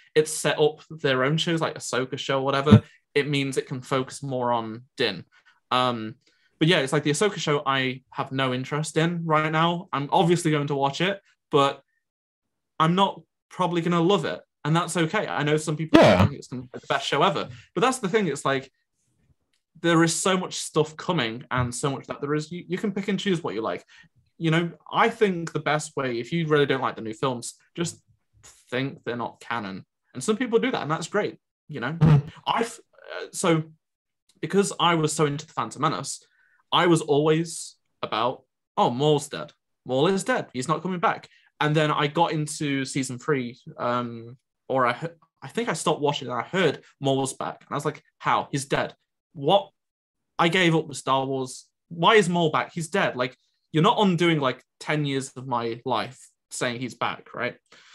it's set up their own shows like Ahsoka show or whatever, it means it can focus more on Din. Um, but yeah, it's like the Ahsoka show I have no interest in right now. I'm obviously going to watch it, but I'm not probably going to love it. And that's okay. I know some people Yeah. think it's going to be the best show ever. But that's the thing. It's like, there is so much stuff coming and so much that there is, you, you can pick and choose what you like. You know, I think the best way, if you really don't like the new films, just think they're not canon. And some people do that, and that's great. You know, Mhm. I've, uh, so because I was so into the Phantom Menace, I was always about, oh, Maul's dead. Maul is dead. He's not coming back. And then I got into season three, um, or I, I think I stopped watching and I heard Maul was back. And I was like, how? He's dead. What? I gave up with Star Wars. Why is Maul back? He's dead. Like, you're not undoing like ten years of my life saying he's back, right?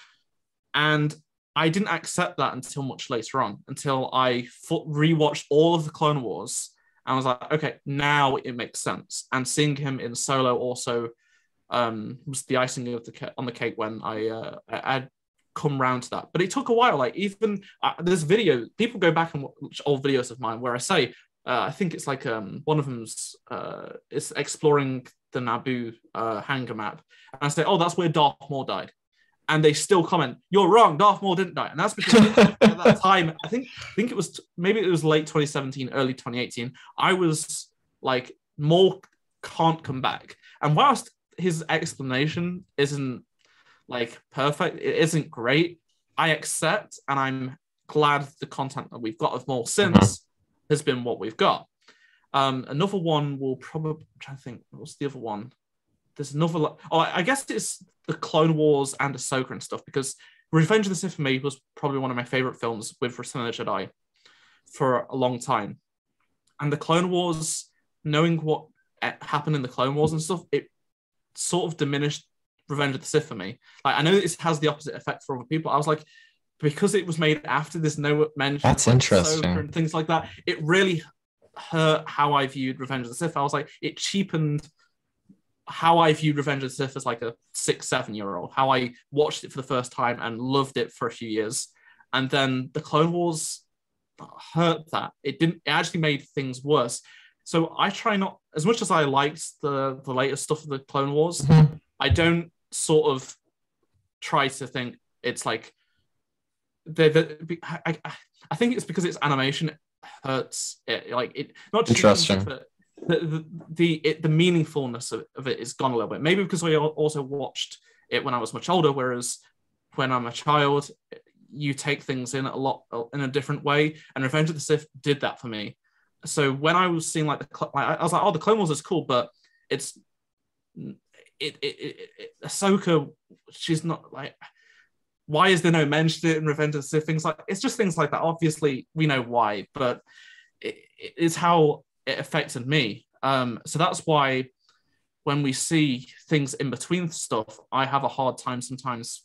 And I didn't accept that until much later on, until I rewatched all of the Clone Wars and was like, okay, now it makes sense. And seeing him in Solo also um, was the icing of the ca- on the cake when I uh, I'd come round to that. But it took a while. Like even uh, there's video, people go back and watch old videos of mine where I say, uh, I think it's like um, one of them's uh, it's exploring the Naboo uh, hangar map, and I say, oh, that's where Darth Maul died. And they still comment, "You're wrong. Darth Maul didn't die." And that's because at that time, I think, I think it was maybe it was late twenty seventeen, early twenty eighteen. I was like, Maul can't come back. And whilst his explanation isn't like perfect, it isn't great, I accept, and I'm glad the content that we've got of Maul since mm-hmm. has been what we've got. Um, another one will probably, I'm trying to think, what's the other one? There's another, oh, I guess it's the Clone Wars and Ahsoka and stuff, because Revenge of the Sith for me was probably one of my favorite films with Return of the Jedi for a long time. And the Clone Wars, knowing what happened in the Clone Wars and stuff, it sort of diminished Revenge of the Sith for me. Like, I know it has the opposite effect for other people. I was like, because it was made after there's no mention That's of like interesting. Ahsoka and things like that, it really hurt how I viewed Revenge of the Sith. I was like, it cheapened how I viewed Revenge of the Sith as like a six, seven year old, how I watched it for the first time and loved it for a few years. And then the Clone Wars hurt that. It didn't, it actually made things worse. So I try not, as much as I liked the, the latest stuff of the Clone Wars, mm-hmm. I don't sort of try to think it's like, they're, they're, I, I, I think it's because it's animation, it hurts it. Like it, not just interesting. The, the the it, the meaningfulness of, of it is gone a little bit. Maybe because I also watched it when I was much older, whereas when I'm a child, you take things in a lot in a different way. And Revenge of the Sith did that for me. So when I was seeing like the, like, I was like, oh, the Clone Wars is cool, but it's it it, it, it Ahsoka, she's not like. Why is there no mention in Revenge of the Sith? Things like it's just things like that. Obviously, we know why, but it, it's how it affected me. Um, so that's why when we see things in between stuff, I have a hard time sometimes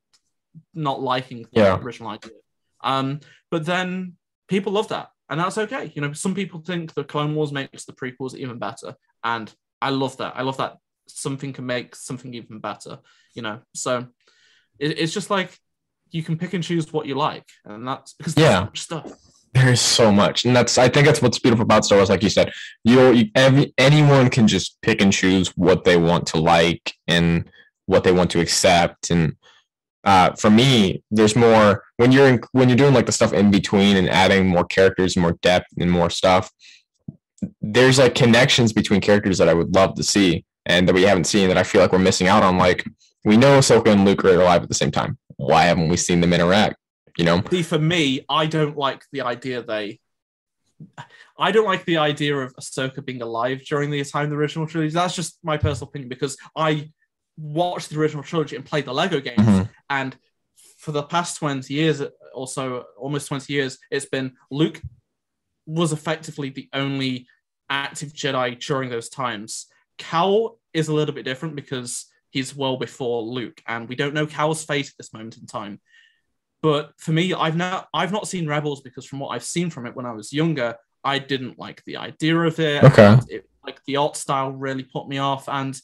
not liking the yeah. original idea. Um, but then people love that, and that's okay. You know, some people think the Clone Wars makes the prequels even better, and I love that. I love that something can make something even better. You know, so. It's just like you can pick and choose what you like, and that's because there's yeah. so much stuff. There's so much, and that's I think that's what's beautiful about Star Wars. Like you said, you, you every, anyone can just pick and choose what they want to like and what they want to accept. And uh, for me, there's more when you're in, when you're doing like the stuff in between and adding more characters, more depth, and more stuff. There's like connections between characters that I would love to see and that we haven't seen that I feel like we're missing out on. Like. We know Ahsoka and Luke are alive at the same time. Why haven't we seen them interact? You know? See, for me, I don't like the idea they... I don't like the idea of Ahsoka being alive during the time of the original trilogy. That's just my personal opinion, because I watched the original trilogy and played the Lego games, mm-hmm. and for the past twenty years, or so, almost twenty years, it's been Luke was effectively the only active Jedi during those times. Cal is a little bit different because he's well before Luke, and we don't know Cal's fate at this moment in time. But for me, I've not I've not seen Rebels because from what I've seen from it when I was younger, I didn't like the idea of it. Okay. It, like the art style really put me off, and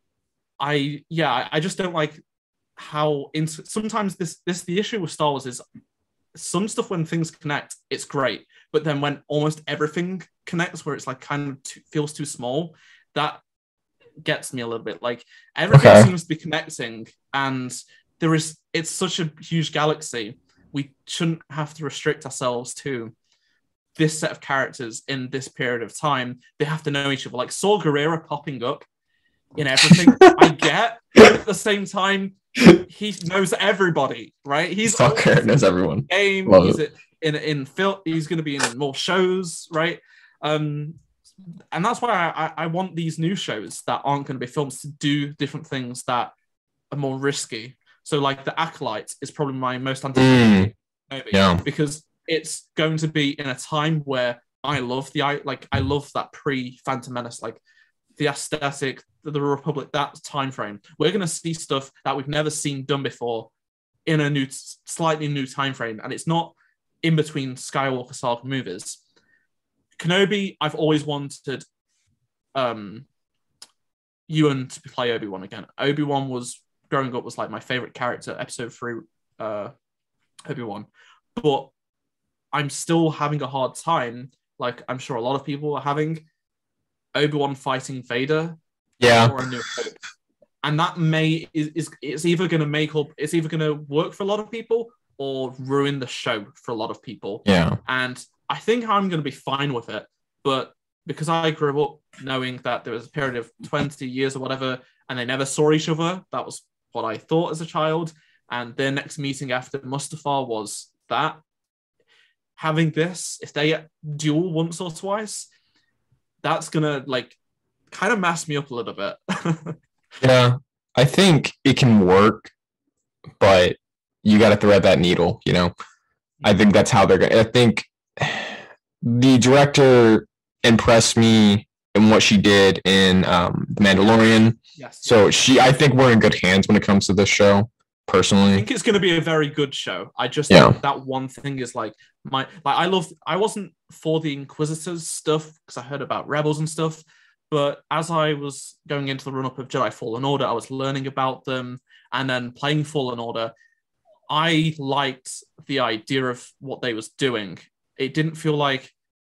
I yeah I just don't like how into, sometimes this this the issue with Star Wars is some stuff when things connect, it's great. But then when almost everything connects, where it's like kind of too, feels too small, that gets me a little bit. Like everything Okay. seems to be connecting, and there is it's such a huge galaxy. We shouldn't have to restrict ourselves to this set of characters in this period of time. They have to know each other. Like Saw Gerrera popping up in everything, I get. But at the same time, he knows everybody, right? He's Stalker knows everyone. Game. Love He's it. in in film. He's going to be in more shows, right? Um, and that's why I, I I want these new shows that aren't going to be films to do different things that are more risky. So like The Acolyte is probably my most anticipated movie, yeah. because it's going to be in a time where I love the I like I love that pre Phantom Menace, like the aesthetic, the, the Republic, that time frame. We're going to see stuff that we've never seen done before in a new, slightly new time frame, and it's not in between Skywalker saga movies. Kenobi, I've always wanted um, Ewan to play Obi-Wan again. Obi-Wan was growing up was like my favorite character. Episode three, uh, Obi-Wan, but I'm still having a hard time, like I'm sure a lot of people are having, Obi-Wan fighting Vader Yeah. or A New Hope. And that may is, is it's either gonna make up it's either gonna work for a lot of people or ruin the show for a lot of people. Yeah. And I think I'm gonna be fine with it. But because I grew up knowing that there was a period of twenty years or whatever, and they never saw each other, that was what I thought as a child. And their next meeting after Mustafar was that. Having this, if they duel once or twice, that's gonna like kind of mess me up a little bit. Yeah. I think it can work, but you got to thread that needle, you know? I think that's how they're going to. I think the director impressed me in what she did in um, The Mandalorian. Yes. So she, I think we're in good hands when it comes to this show, I personally. think it's going to be a very good show. I just Yeah. think that one thing is like my like I love. I wasn't for the Inquisitors stuff because I heard about Rebels and stuff, but as I was going into the run up of Jedi Fallen Order, I was learning about them and then playing Fallen Order. I liked the idea of what they was doing. It didn't feel like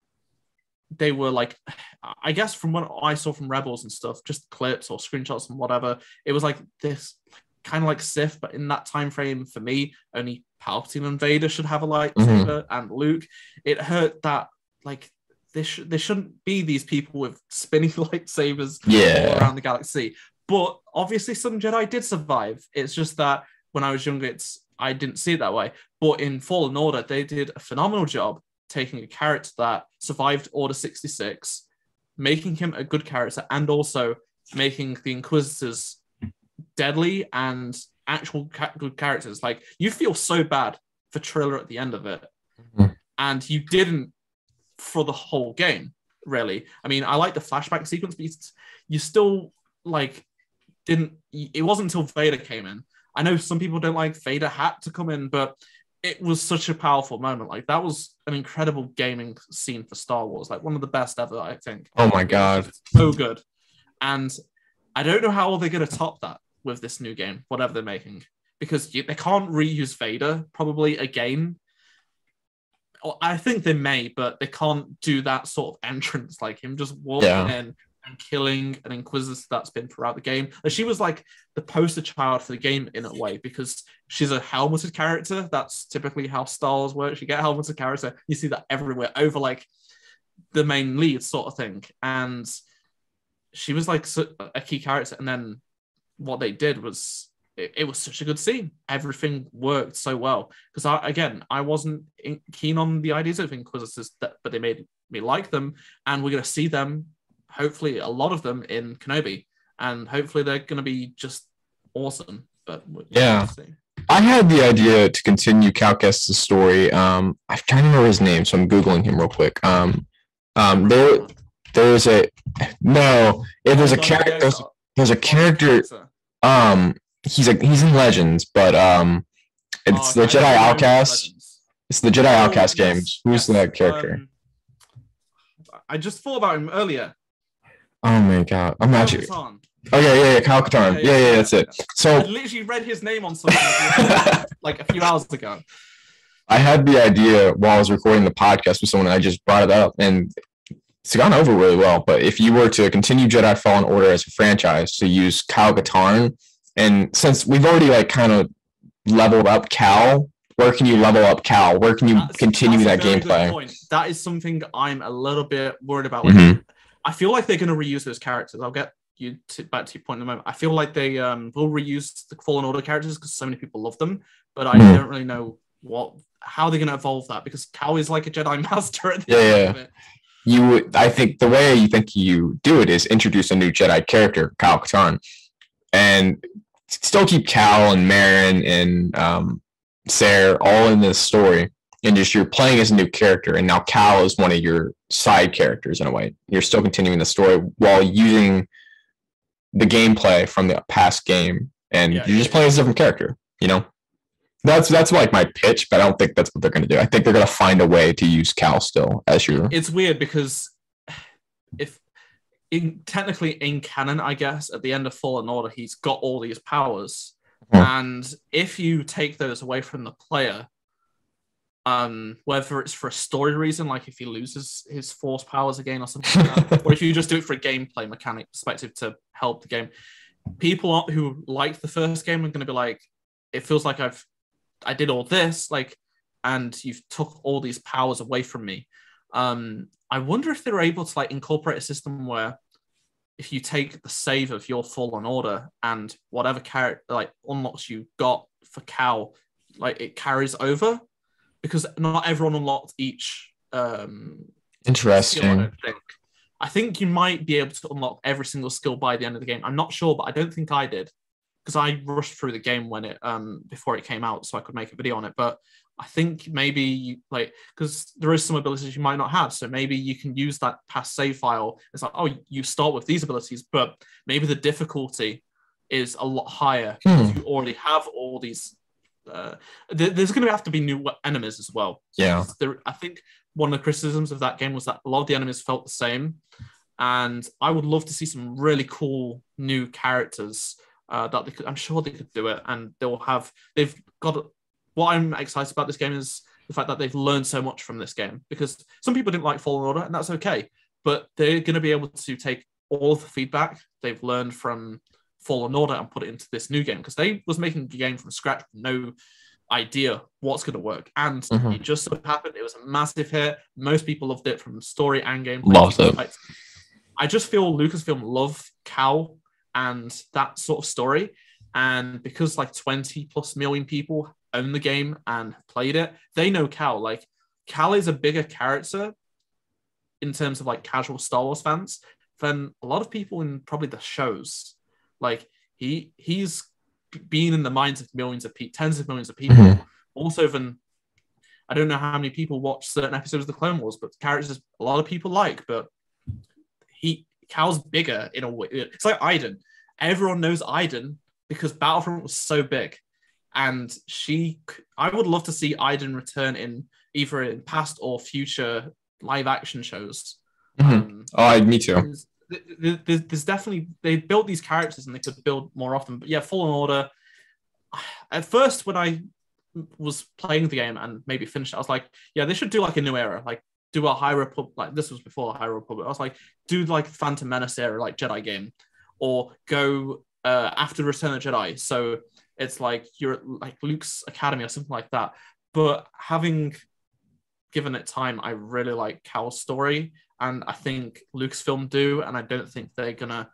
they were like, I guess from what I saw from Rebels and stuff, just clips or screenshots and whatever, it was like this kind of like Sith, but in that time frame for me, only Palpatine and Vader should have a lightsaber, mm-hmm. and Luke. It hurt that like there, sh- there shouldn't be these people with spinning lightsabers Yeah. all around the galaxy. But obviously some Jedi did survive. It's just that when I was younger, it's I didn't see it that way. But in Fallen Order, they did a phenomenal job taking a character that survived Order sixty-six, making him a good character, and also making the Inquisitors deadly and actual ca- good characters. Like, you feel so bad for Triller at the end of it, mm-hmm. and you didn't for the whole game, really. I mean, I like the flashback sequence, but you still, like, didn't... It wasn't until Vader came in. I know some people don't like Vader had to come in, but it was such a powerful moment. Like, that was an incredible gaming scene for Star Wars. Like, one of the best ever, I think. Oh my God. So good. And I don't know how they're going to top that with this new game, whatever they're making, because you, they can't reuse Vader probably again. I think they may, but they can't do that sort of entrance, like him just walking Yeah. in and killing an Inquisitor that's been throughout the game. Like, she was like the poster child for the game in a way, because she's a helmeted character. That's typically how Star Wars works. You get a helmeted character, you see that everywhere over like the main lead sort of thing. And she was like a key character. And then what they did was, it, it was such a good scene. Everything worked so well. Because I, again, I wasn't in, keen on the ideas of Inquisitors, that, but they made me like them. And we're going to see them, hopefully a lot of them, in Kenobi. And hopefully they're going to be just awesome. But yeah. I had the idea to continue Cal Kestis' story. Um, I'm trying to remember his name, so I'm Googling him real quick. Um, um, there, there's a no. If there's a character, there's, there's a character. Um, he's a he's in Legends, but um, it's oh, the Jedi Outcast. It's the Jedi oh, Outcast yes, games. Who's yes. that character? Um, I just thought about him earlier. Oh my God, I'm not sure. Katarn. Oh yeah, yeah, yeah, Kyle Katarn. Yeah, yeah, yeah, yeah, that's it. So I literally read his name on something like a few hours ago. I had the idea while I was recording the podcast with someone, and I just brought it up, and it's gone over really well. But if you were to continue Jedi Fallen Order as a franchise, to use Kyle Katarn, and since we've already like kind of leveled up Cal, where can you level up Cal? Where can you that's, continue that's that gameplay? That is something I'm a little bit worried about. Like, mm-hmm. I feel like they're going to reuse those characters. I'll get you to, back to your point in a moment. I feel like they um, will reuse the Fallen Order characters because so many people love them, but I mm-hmm. don't really know what how they're going to evolve that, because Cal is like a Jedi Master at the yeah, end yeah. of it. You would, I think the way you think you do it is introduce a new Jedi character, Kyle Katarn, and still keep Cal and Marin and um, Sarah all in this story, and just you're playing as a new character, and now Cal is one of your side characters in a way. You're still continuing the story while using the gameplay from the past game, and yeah, you're just playing as a different character, you know? That's that's like my pitch, but I don't think that's what they're going to do. I think they're going to find a way to use Cal still as your... It's weird because if in technically in canon, I guess, at the end of Fallen Order, he's got all these powers. Hmm. And if you take those away from the player, um, whether it's for a story reason, like if he loses his force powers again or something like that, or if you just do it for a gameplay mechanic perspective to help the game, people who liked the first game are going to be like, it feels like I've I did all this, like, and you've took all these powers away from me. Um, I wonder if they're able to like incorporate a system where if you take the save of your Fallen Order and whatever character like unlocks you got for Cal, like it carries over, because not everyone unlocked each. Um, Interesting. Skill, I don't think. I think you might be able to unlock every single skill by the end of the game. I'm not sure, but I don't think I did, because I rushed through the game when it um before it came out so I could make a video on it. But I think maybe you like, because there is some abilities you might not have, so maybe you can use that past save file. It's like, oh, you start with these abilities, but maybe the difficulty is a lot higher because hmm. you already have all these. Uh, th- there's going to have to be new enemies as well. Yeah, there, I think one of the criticisms of that game was that a lot of the enemies felt the same, and I would love to see some really cool new characters. Uh, that they could, I'm sure they could do it, and they'll have. They've got. What I'm excited about this game is the fact that they've learned so much from this game, because some people didn't like Fallen Order, and that's okay. But they're going to be able to take all of the feedback they've learned from Fallen Order and put it into this new game, because they was making a game from scratch, with no idea what's going to work, and mm-hmm. it just so happened it was a massive hit. Most people loved it from story and gameplay. Loved it. Like, I just feel Lucasfilm love Cal and that sort of story, and because like twenty plus million people own the game and played it, they know Cal. Like, Cal is a bigger character in terms of like casual Star Wars fans than a lot of people in probably the shows. Like, he he's been in the minds of millions of people, tens of millions of people, mm-hmm. also than I don't know how many people watch certain episodes of the Clone Wars, but characters a lot of people like, but he Cal's bigger in a way. It's like Iden. Everyone knows Iden because Battlefront was so big, and she. I would love to see Iden return in either in past or future live action shows. Mm-hmm. Um, oh, me too. There's, there's, there's definitely they built these characters and they could build more often. But yeah, Fallen Order. At first, when I was playing the game and maybe finished it, I was like, yeah, they should do like a new era, like. Do a High Republic, like this was before High Republic. I was like, do like Phantom Menace era, like Jedi game, or go uh, after Return of the Jedi. So it's like you're at like Luke's Academy or something like that. But having given it time, I really like Cal's story, and I think Lucasfilm do, and I don't think they're gonna.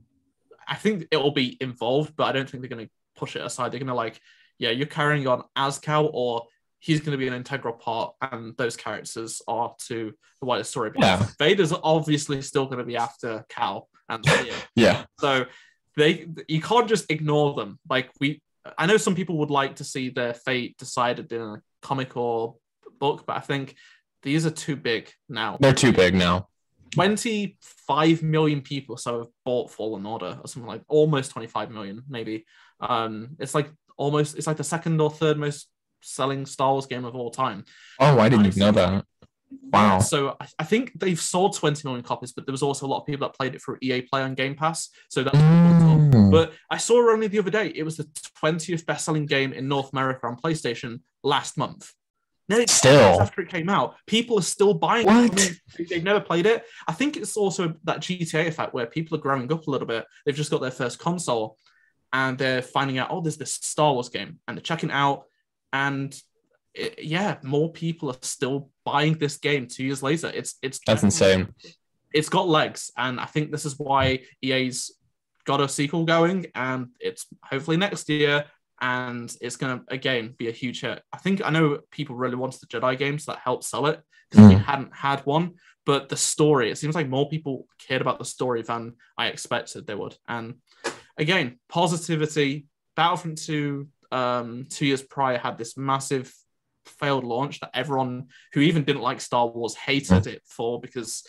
I think it will be involved, but I don't think they're gonna push it aside. They're gonna like, yeah, you're carrying on as Cal, or he's going to be an integral part, and those characters are to the wider story. Yeah. Vader's obviously still going to be after Cal and Leia. Yeah. So they, you can't just ignore them. Like we, I know some people would like to see their fate decided in a comic or book, but I think these are too big now. They're too big now. twenty-five million people so have bought Fallen Order, or something like almost twenty-five million, maybe. Um, it's like almost, it's like the second or third most selling Star Wars game of all time. Oh, I didn't even know that. Wow. So I, I think they've sold twenty million copies, but there was also a lot of people that played it for E A Play on Game Pass. So that's mm. But I saw only the other day, it was the twentieth best-selling game in North America on PlayStation last month. No, it's Still. after it came out, people are still buying What? it. I mean, they've never played it. I think it's also that G T A effect where people are growing up a little bit. They've just got their first console and they're finding out, oh, there's this Star Wars game, and they're checking it out. And it, yeah, more people are still buying this game two years later. It's it's That's insane. It's got legs, and I think this is why E A's got a sequel going, and it's hopefully next year. And it's going to, again, be a huge hit. I think I know people really wanted the Jedi games, so that helped sell it because we Mm. hadn't had one. But the story, it seems like more people cared about the story than I expected they would. And again, positivity. Battlefront two, um, two years prior, had this massive failed launch that everyone who even didn't like Star Wars hated it for, because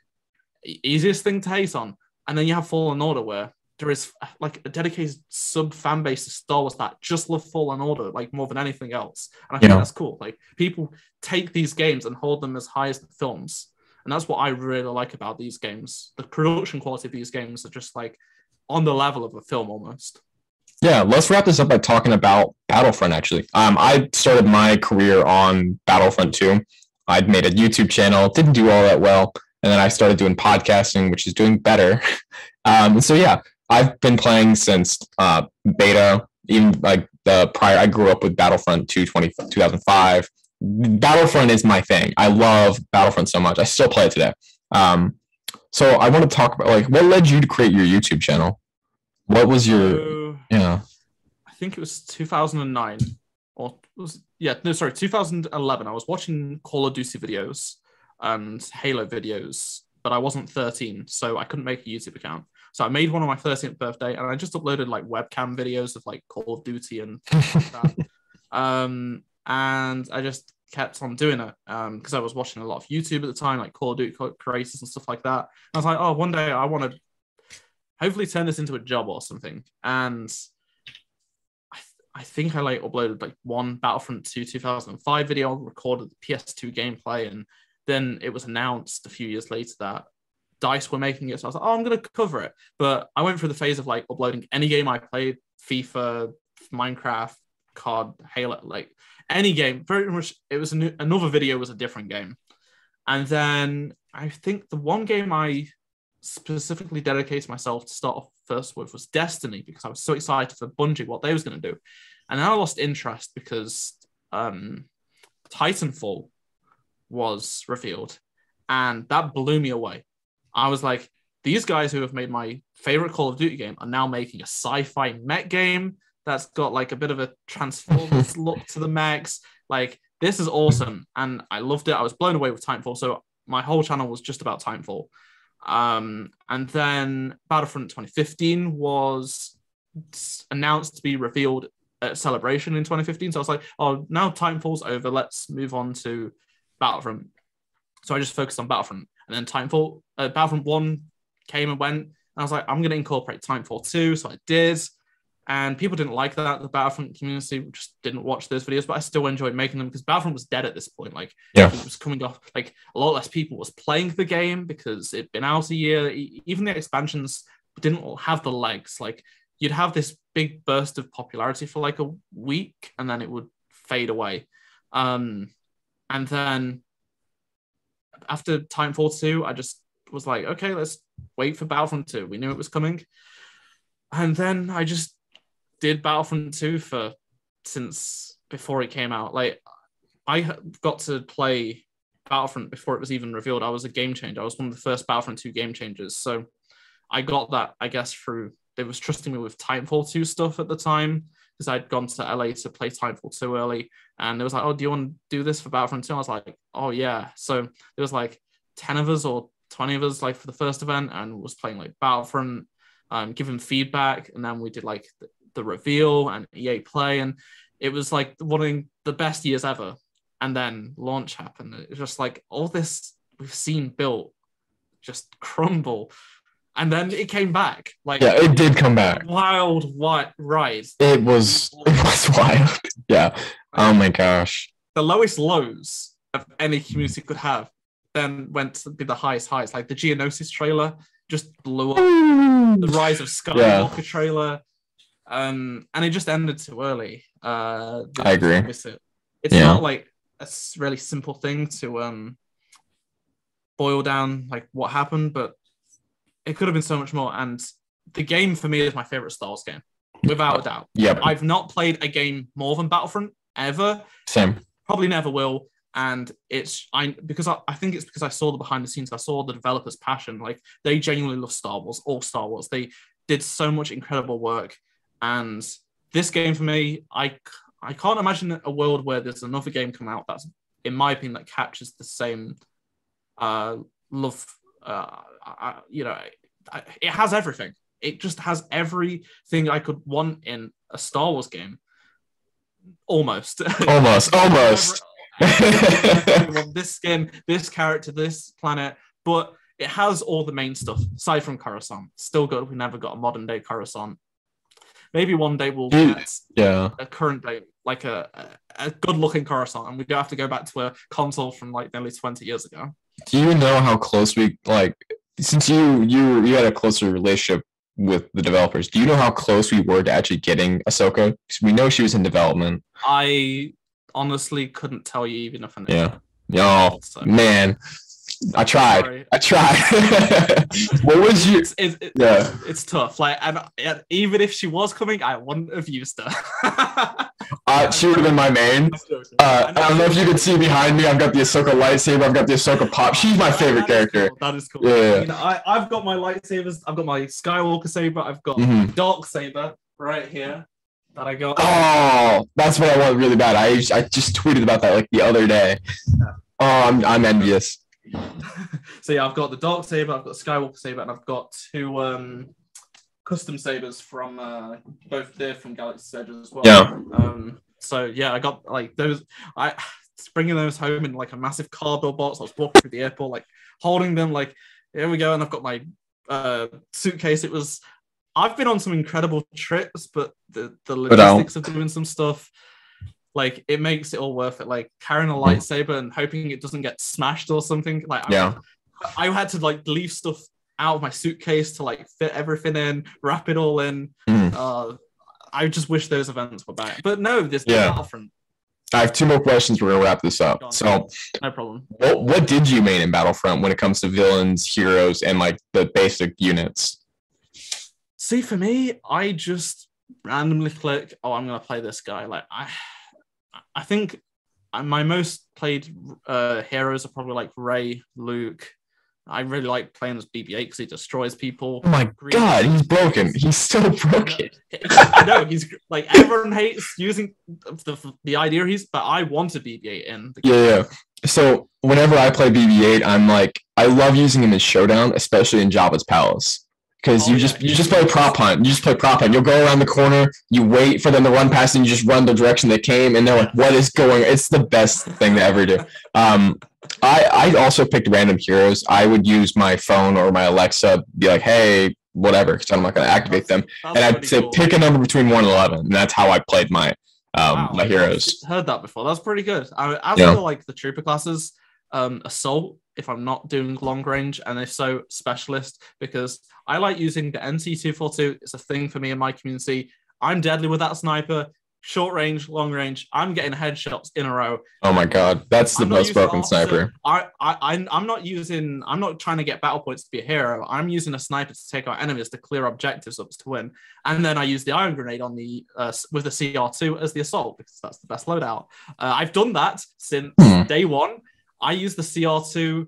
e- easiest thing to hate on. And then you have Fallen Order, where there is like a dedicated sub fan base to Star Wars that just love Fallen Order like more than anything else, and I think Yeah. that's cool. Like people take these games and hold them as high as the films, and that's what I really like about these games. The production quality of these games are just like on the level of a film almost. Yeah, let's wrap this up by talking about Battlefront, actually. Um, I started my career on Battlefront two. I'd made a YouTube channel, didn't do all that well, and then I started doing podcasting, which is doing better. Um, and so, yeah, I've been playing since uh, beta, even like the prior. I grew up with Battlefront two, twenty, two thousand five. Battlefront is my thing. I love Battlefront so much. I still play it today. Um, so I want to talk about, like, what led you to create your YouTube channel? What was your, So, yeah. I think it was two thousand nine, or was yeah, no, sorry, two thousand eleven. I was watching Call of Duty videos and Halo videos, but I wasn't thirteen, so I couldn't make a YouTube account. So I made one on my thirteenth birthday, and I just uploaded like webcam videos of like Call of Duty and stuff like that. Um, and I just kept on doing it because um, I was watching a lot of YouTube at the time, like Call of Duty creators and stuff like that. And I was like, oh, one day I want to hopefully turn this into a job or something. And I, th- I think I like uploaded like one Battlefront two two thousand five video, recorded the P S two gameplay, and then it was announced a few years later that DICE were making it. So I was like, oh, I'm going to cover it. But I went through the phase of like uploading any game I played, FIFA, Minecraft, C O D, Halo, like any game. Very much, it was a new, another video was a different game. And then I think the one game I specifically dedicated myself to start off first with was Destiny, because I was so excited for Bungie, what they was going to do. And then I lost interest because um, Titanfall was revealed, and that blew me away. I was like, these guys who have made my favorite Call of Duty game are now making a sci-fi mech game that's got like a bit of a Transformers look to the mechs. Like, this is awesome. And I loved it. I was blown away with Titanfall. So my whole channel was just about Titanfall. Um, and then Battlefront twenty fifteen was announced to be revealed at Celebration in twenty fifteen. So I was like, oh, now Titanfall's over. Let's move on to Battlefront. So I just focused on Battlefront. And then Titanfall, uh, Battlefront one came and went. And I was like, I'm going to incorporate Titanfall two. So I did. And people didn't like that. The Battlefront community just didn't watch those videos, but I still enjoyed making them because Battlefront was dead at this point. Like, Yeah. it was coming off, like, a lot less people was playing the game because it'd been out a year. E- Even the expansions didn't have the legs. Like, you'd have this big burst of popularity for like a week and then it would fade away. Um, and then after Titanfall two, I just was like, okay, let's wait for Battlefront two. We knew it was coming. And then I just did Battlefront two for since before it came out. Like, I got to play Battlefront before it was even revealed. I was a game changer. I was one of the first Battlefront two game changers. So I got that, I guess, through, they was trusting me with Titanfall two stuff at the time because I'd gone to L A to play Titanfall two early. And it was like, oh, do you want to do this for Battlefront two? I was like, oh, yeah. So there was like ten of us or twenty of us like for the first event and was playing like Battlefront, um, giving feedback. And then we did like the, the reveal and E A Play. And it was like one of the best years ever. And then launch happened. It was just like all this we've seen built just crumble. And then it came back. Like, Yeah, it did come back. Wild, wild ride. It was it was wild. Yeah. Oh my gosh. The lowest lows of any community could have then went to be the highest highs. Like the Geonosis trailer just blew up. The Rise of Skywalker Yeah. trailer. Um, and it just ended too early. Uh, I agree. miss it. It's Yeah. not like a really simple thing to um boil down like what happened, but it could have been so much more. And the game for me is my favorite Star Wars game, without a doubt. Yeah, I've not played a game more than Battlefront ever. Same. Probably never will. And it's I because I, I think it's because I saw the behind the scenes. I saw the developers' passion. Like they genuinely love Star Wars, all Star Wars. They did so much incredible work. And this game for me, I I can't imagine a world where there's another game come out that's, in my opinion, that captures the same uh, love. Uh, I, you know, I, it has everything. It just has everything I could want in a Star Wars game. Almost. Almost. Almost. This skin, this character, this planet, but it has all the main stuff aside from Coruscant. Still good. We never got a modern day Coruscant. Maybe one day we'll get yeah. a current day, like a, a, a good looking Coruscant, and we do have to go back to a console from like nearly twenty years ago. Do you know how close we like? Since you you you had a closer relationship with the developers, do you know how close we were to actually getting Ahsoka? Because we know she was in development. I honestly couldn't tell you even if I knew. Yeah. Oh, so. Man. I tried. Sorry. I tried. What was you? It's, it, it, yeah. It's tough. Like, and, and even if she was coming, I wouldn't have used her. uh, she would have been my main. Uh, I don't know if you can see behind me. I've got the Ahsoka lightsaber. I've got the Ahsoka pop. She's my favorite that character. Cool. That is cool. Yeah. You know, I, I've got my lightsabers. I've got my Skywalker saber. I've got mm-hmm. Dark saber right here that I got. Oh, that's what I want really bad. I I just tweeted about that like the other day. Oh, I'm I'm envious. So yeah, I've got the Dark saber, I've got the Skywalker saber, and I've got two um, custom sabers from uh, both there from Galaxy's Edge as well. Yeah. Um. So yeah, I got like those. I bringing those home in like a massive cardboard box. I was walking through the airport, like holding them, like here we go, and I've got my uh, suitcase. It was. I've been on some incredible trips, but the the logistics of doing some stuff. Like, it makes it all worth it. Like, carrying a lightsaber and hoping it doesn't get smashed or something. Like, yeah. I, I had to, like, leave stuff out of my suitcase to, like, fit everything in, wrap it all in. Mm. Uh, I just wish those events were back. But no, there's yeah. no Battlefront. I have two more questions. We're going to wrap this up. On, so, no problem. What, what did you main in Battlefront when it comes to villains, heroes, and, like, the basic units? See, for me, I just randomly click, oh, I'm going to play this guy. Like, I... I think my most played uh, heroes are probably like Rey, Luke. I really like playing as B B eight because he destroys people. Oh my Green. God, he's broken. He's so broken. I know he's like everyone hates using the, the idea he's, but I want a B B eight in. The yeah, yeah. So whenever I play B B eight, I'm like, I love using him in Showdown, especially in Jabba's Palace. Because oh, you yeah. just you just play prop hunt. You just play prop hunt. You'll go around the corner, you wait for them to run past, and you just run the direction they came, and they're like, "What is going?" It's the best thing to ever do. Um, I I also picked random heroes. I would use my phone or my Alexa, be like, "Hey, whatever," because I'm not going to activate them, that's and I'd say cool. pick a number between one and eleven, and that's how I played my um wow, my heroes. I've heard that before. That's pretty good. I, as yeah. for like the trooper classes, um, assault. If I'm not doing long range, and if so, specialist, because I like using the N C two forty-two. It's a thing for me in my community. I'm deadly with that sniper, short range, long range. I'm getting headshots in a row. Oh my God, that's the I'm most broken sniper. I, I, I'm not using, I'm not trying to get battle points to be a hero. I'm using a sniper to take out enemies to clear objectives up to win. And then I use the iron grenade on the uh, with the C R two as the assault because that's the best loadout. Uh, I've done that since hmm. day one. I used the C R two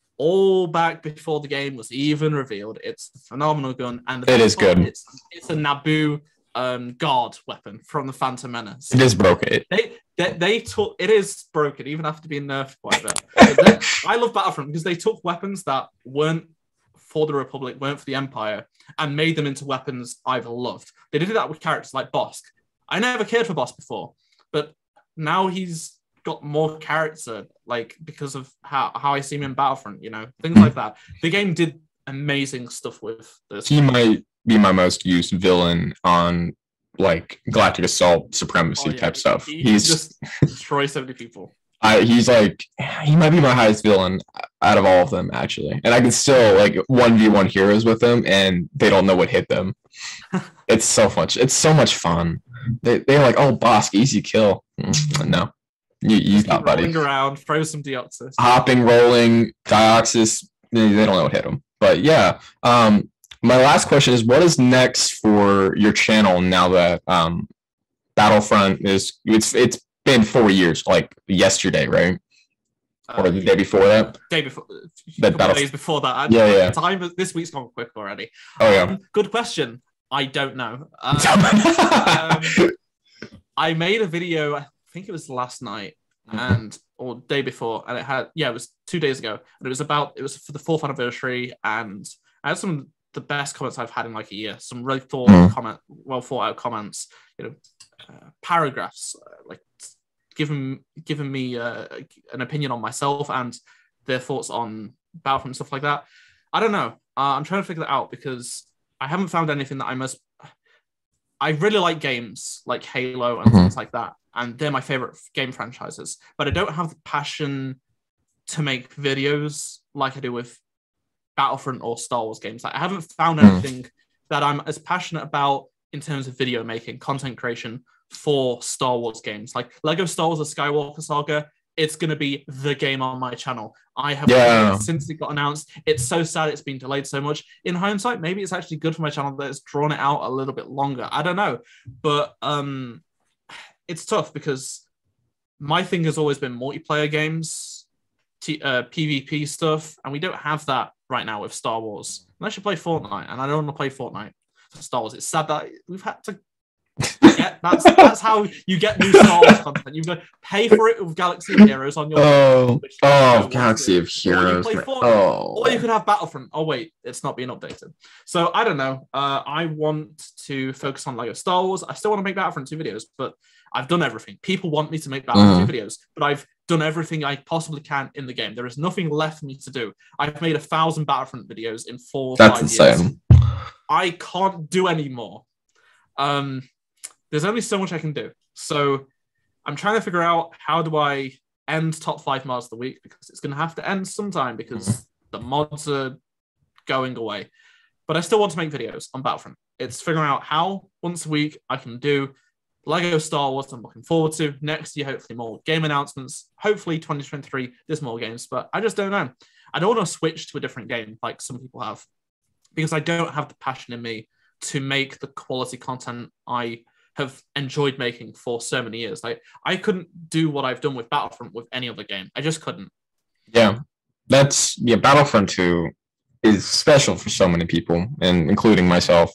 all back before the game was even revealed. It's a phenomenal gun, and it is good. It's it's a Naboo um, guard weapon from the Phantom Menace. It is broken. They they, they took it is broken even after being nerfed quite a bit. they, I love Battlefront because they took weapons that weren't for the Republic, weren't for the Empire, and made them into weapons I've loved. They did that with characters like Bossk. I never cared for Bossk before, but now he's got more character, like because of how, how I see him in Battlefront, you know, things like that. The game did amazing stuff with this. He might be my most used villain on like Galactic Assault Supremacy oh, yeah. type stuff. He, he's just destroy so many people. I he's like he might be my highest villain out of all of them actually, and I can still like one v one heroes with them, and they don't know what hit them. It's so much. It's so much fun. They they're like, oh, Bossk, easy kill. Mm, no. You, you Just got, keep buddy. rolling around, throw some Deoxys. Hopping, rolling, Dioxys. They they don't know what hit them. But yeah. Um, my last question is, what is next for your channel now that um, Battlefront is? It's it's been four years, like yesterday, right? Or the day before that? Day before, That couple battle- days before that. Yeah, yeah. Time this week's gone quick already. Oh yeah. Um, good question. I don't know. Um, um, I made a video. I think it was last night and or day before, and it had yeah, it was two days ago, and it was about it was for the fourth anniversary, and I had some of the best comments I've had in like a year. Some really thought Mm. comment, well thought out comments. You know, uh, paragraphs uh, like. Given given me uh, an opinion on myself and their thoughts on Battlefront and stuff like that. I don't know. Uh, I'm trying to figure that out because I haven't found anything that I must. I really like games like Halo and Mhm. things like that, and they're my favorite game franchises. But I don't have the passion to make videos like I do with Battlefront or Star Wars games. Like I haven't found Mm. anything that I'm as passionate about in terms of video making, content creation for Star Wars games. Like Lego Star Wars: The Skywalker Saga, it's going to be the game on my channel. I have Yeah. since it got announced. It's so sad it's been delayed so much. In hindsight, maybe it's actually good for my channel that it's drawn it out a little bit longer. I don't know, but um, it's tough because my thing has always been multiplayer games, T- uh, PvP stuff, and we don't have that right now with Star Wars. Unless you play Fortnite, and I don't want to play Fortnite for Star Wars. It's sad that we've had to. Yeah, that's that's how you get new Star Wars content. You go pay for it with Galaxy of Heroes on your. Oh, which you oh, don't want Galaxy to. of Or you Heroes. play man. Fortnite, Oh, Or you could have Battlefront. Oh wait, it's not being updated. So I don't know. Uh, I want to focus on Lego Star Wars. I still want to make Battlefront two videos, but I've done everything. People want me to make Battlefront two videos, but I've done everything I possibly can in the game. There is nothing left for me to do. I've made a thousand Battlefront videos in four or that's five years. insane. I can't do any more. Um, there's only so much I can do. So I'm trying to figure out how do I end top five mods of the week, because it's going to have to end sometime because Mhm. the mods are going away. But I still want to make videos on Battlefront. It's figuring out how once a week I can do Lego Star Wars. I'm looking forward to next year. Hopefully more game announcements. Hopefully twenty twenty-three there's more games, but I just don't know. I don't want to switch to a different game like some people have, because I don't have the passion in me to make the quality content I have enjoyed making for so many years. Like I couldn't do what I've done with Battlefront with any other game. I just couldn't. Yeah, that's yeah. Battlefront two is special for so many people, and including myself.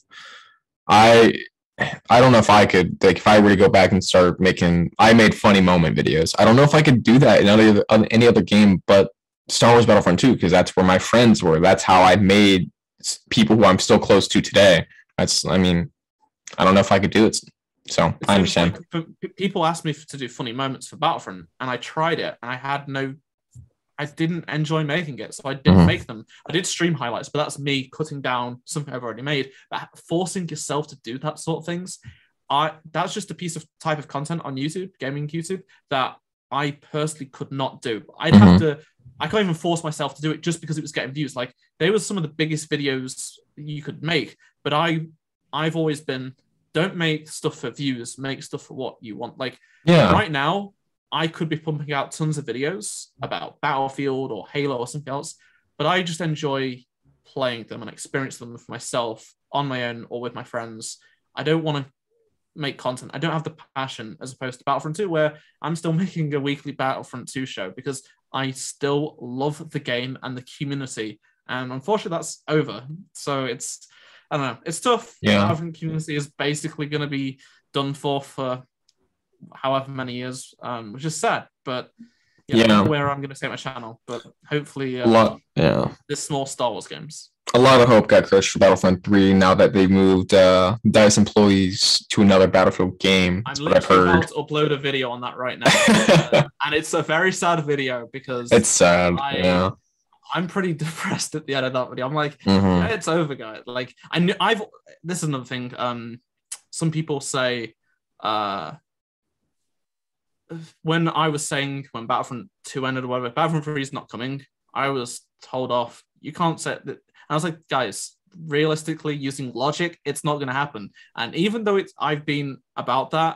I I don't know if I could like if I were to go back and start making. I made funny moment videos. I don't know if I could do that in any other, any other game, but Star Wars Battlefront two, because that's where my friends were. That's how I made people who I'm still close to today. That's I mean, I don't know if I could do it. So It I seems understand. like p- p- people asked me to do funny moments for Battlefront, and I tried it, and I had no. I didn't enjoy making it, so I didn't Mhm. make them. I did stream highlights, but that's me cutting down something I've already made. But forcing yourself to do that sort of things, I that's just a piece of type of content on YouTube, gaming YouTube, that I personally could not do. I'd have to. I can't even force myself to do it just because it was getting views. Like they were some of the biggest videos you could make, but I, I've always been. Don't make stuff for views, make stuff for what you want. Like Yeah. right now, I could be pumping out tons of videos about Battlefield or Halo or something else, but I just enjoy playing them and experience them for myself on my own or with my friends. I don't want to make content. I don't have the passion as opposed to Battlefront two, where I'm still making a weekly Battlefront two show because I still love the game and the community. And unfortunately, that's over. So it's, I don't know, it's tough. Yeah. The Battlefront community is basically going to be done for for however many years, um, which is sad. But yeah, I Yeah. don't know where I'm going to take my channel, but hopefully A uh, lot. Yeah. there's small Star Wars games. A lot of hope got crushed for Battlefront three now that they moved uh, DICE employees to another Battlefield game. I'm That's what I've literally heard. about to upload a video on that right now. Uh, and it's a very sad video because It's sad. I- yeah. I'm pretty depressed at the end of that video. I'm like, Mhm. it's over, guys. Like I knew I've this is another thing. Um, some people say, uh, when I was saying when Battlefront two ended or whatever, Battlefront three is not coming. I was told off. You can't say that. And I was like, guys, realistically, using logic, it's not going to happen. And even though it's I've been about that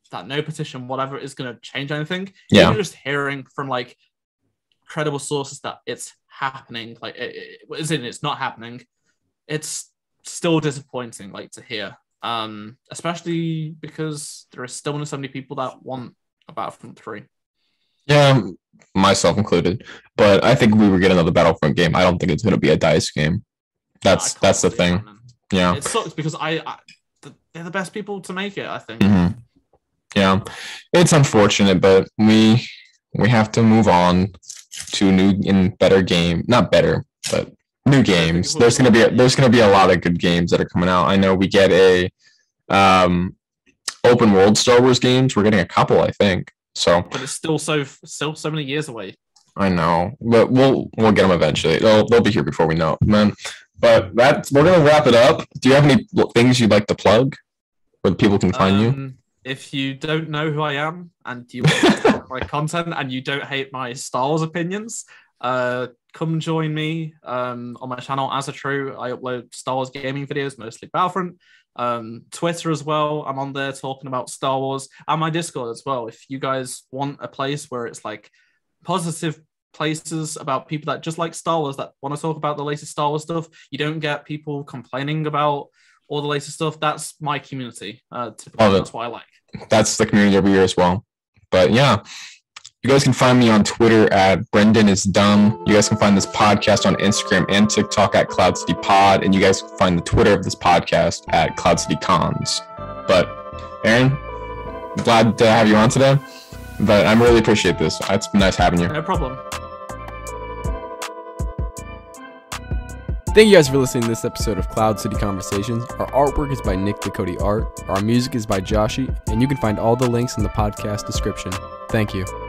that no petition, whatever, is going to change anything. Yeah. Even just hearing from like credible sources that it's happening, like it, it, as in it's not happening, it's still disappointing, like to hear. Um, especially because there is still only so many people that want a Battlefront three. Yeah, myself included. But I think we were getting another Battlefront game. I don't think it's going to be a DICE game. That's No, that's the thing. That, yeah. It sucks because I, I they're the best people to make it, I think. Mm-hmm. Yeah, it's unfortunate, but we we have to move on to new and better game. Not better, but new games. There's gonna be a, there's gonna be a lot of good games that are coming out. I know we get a um, open world Star Wars games. We're getting a couple, I think. So, but it's still so still so many years away. I know, but we'll we'll get them eventually. They'll they'll be here before we know it, man. But that we're gonna wrap it up. Do you have any things you'd like to plug, where people can find um, you? If you don't know who I am and you want to check my content and you don't hate my Star Wars opinions, uh, come join me um, on my channel As a True. I upload Star Wars gaming videos, mostly Battlefront. Um, Twitter as well. I'm on there talking about Star Wars, and my Discord as well. If you guys want a place where it's like positive places about people that just like Star Wars, that want to talk about the latest Star Wars stuff, you don't get people complaining about all the latest stuff. That's my community. Uh, typically, that's what I like. That's the community over here as well. But yeah, you guys can find me on Twitter at Brendan is dumb. You guys can find this podcast on Instagram and TikTok at Cloud City Pod, and you guys can find the Twitter of this podcast at Cloud City Cons. But Aaron, glad to have you on today. But I really appreciate this. It's been nice having you. No problem. Thank you guys for listening to this episode of Cloud City Conversations. Our artwork is by Nick Dakota Art. Our music is by Joshi, and you can find all the links in the podcast description. Thank you.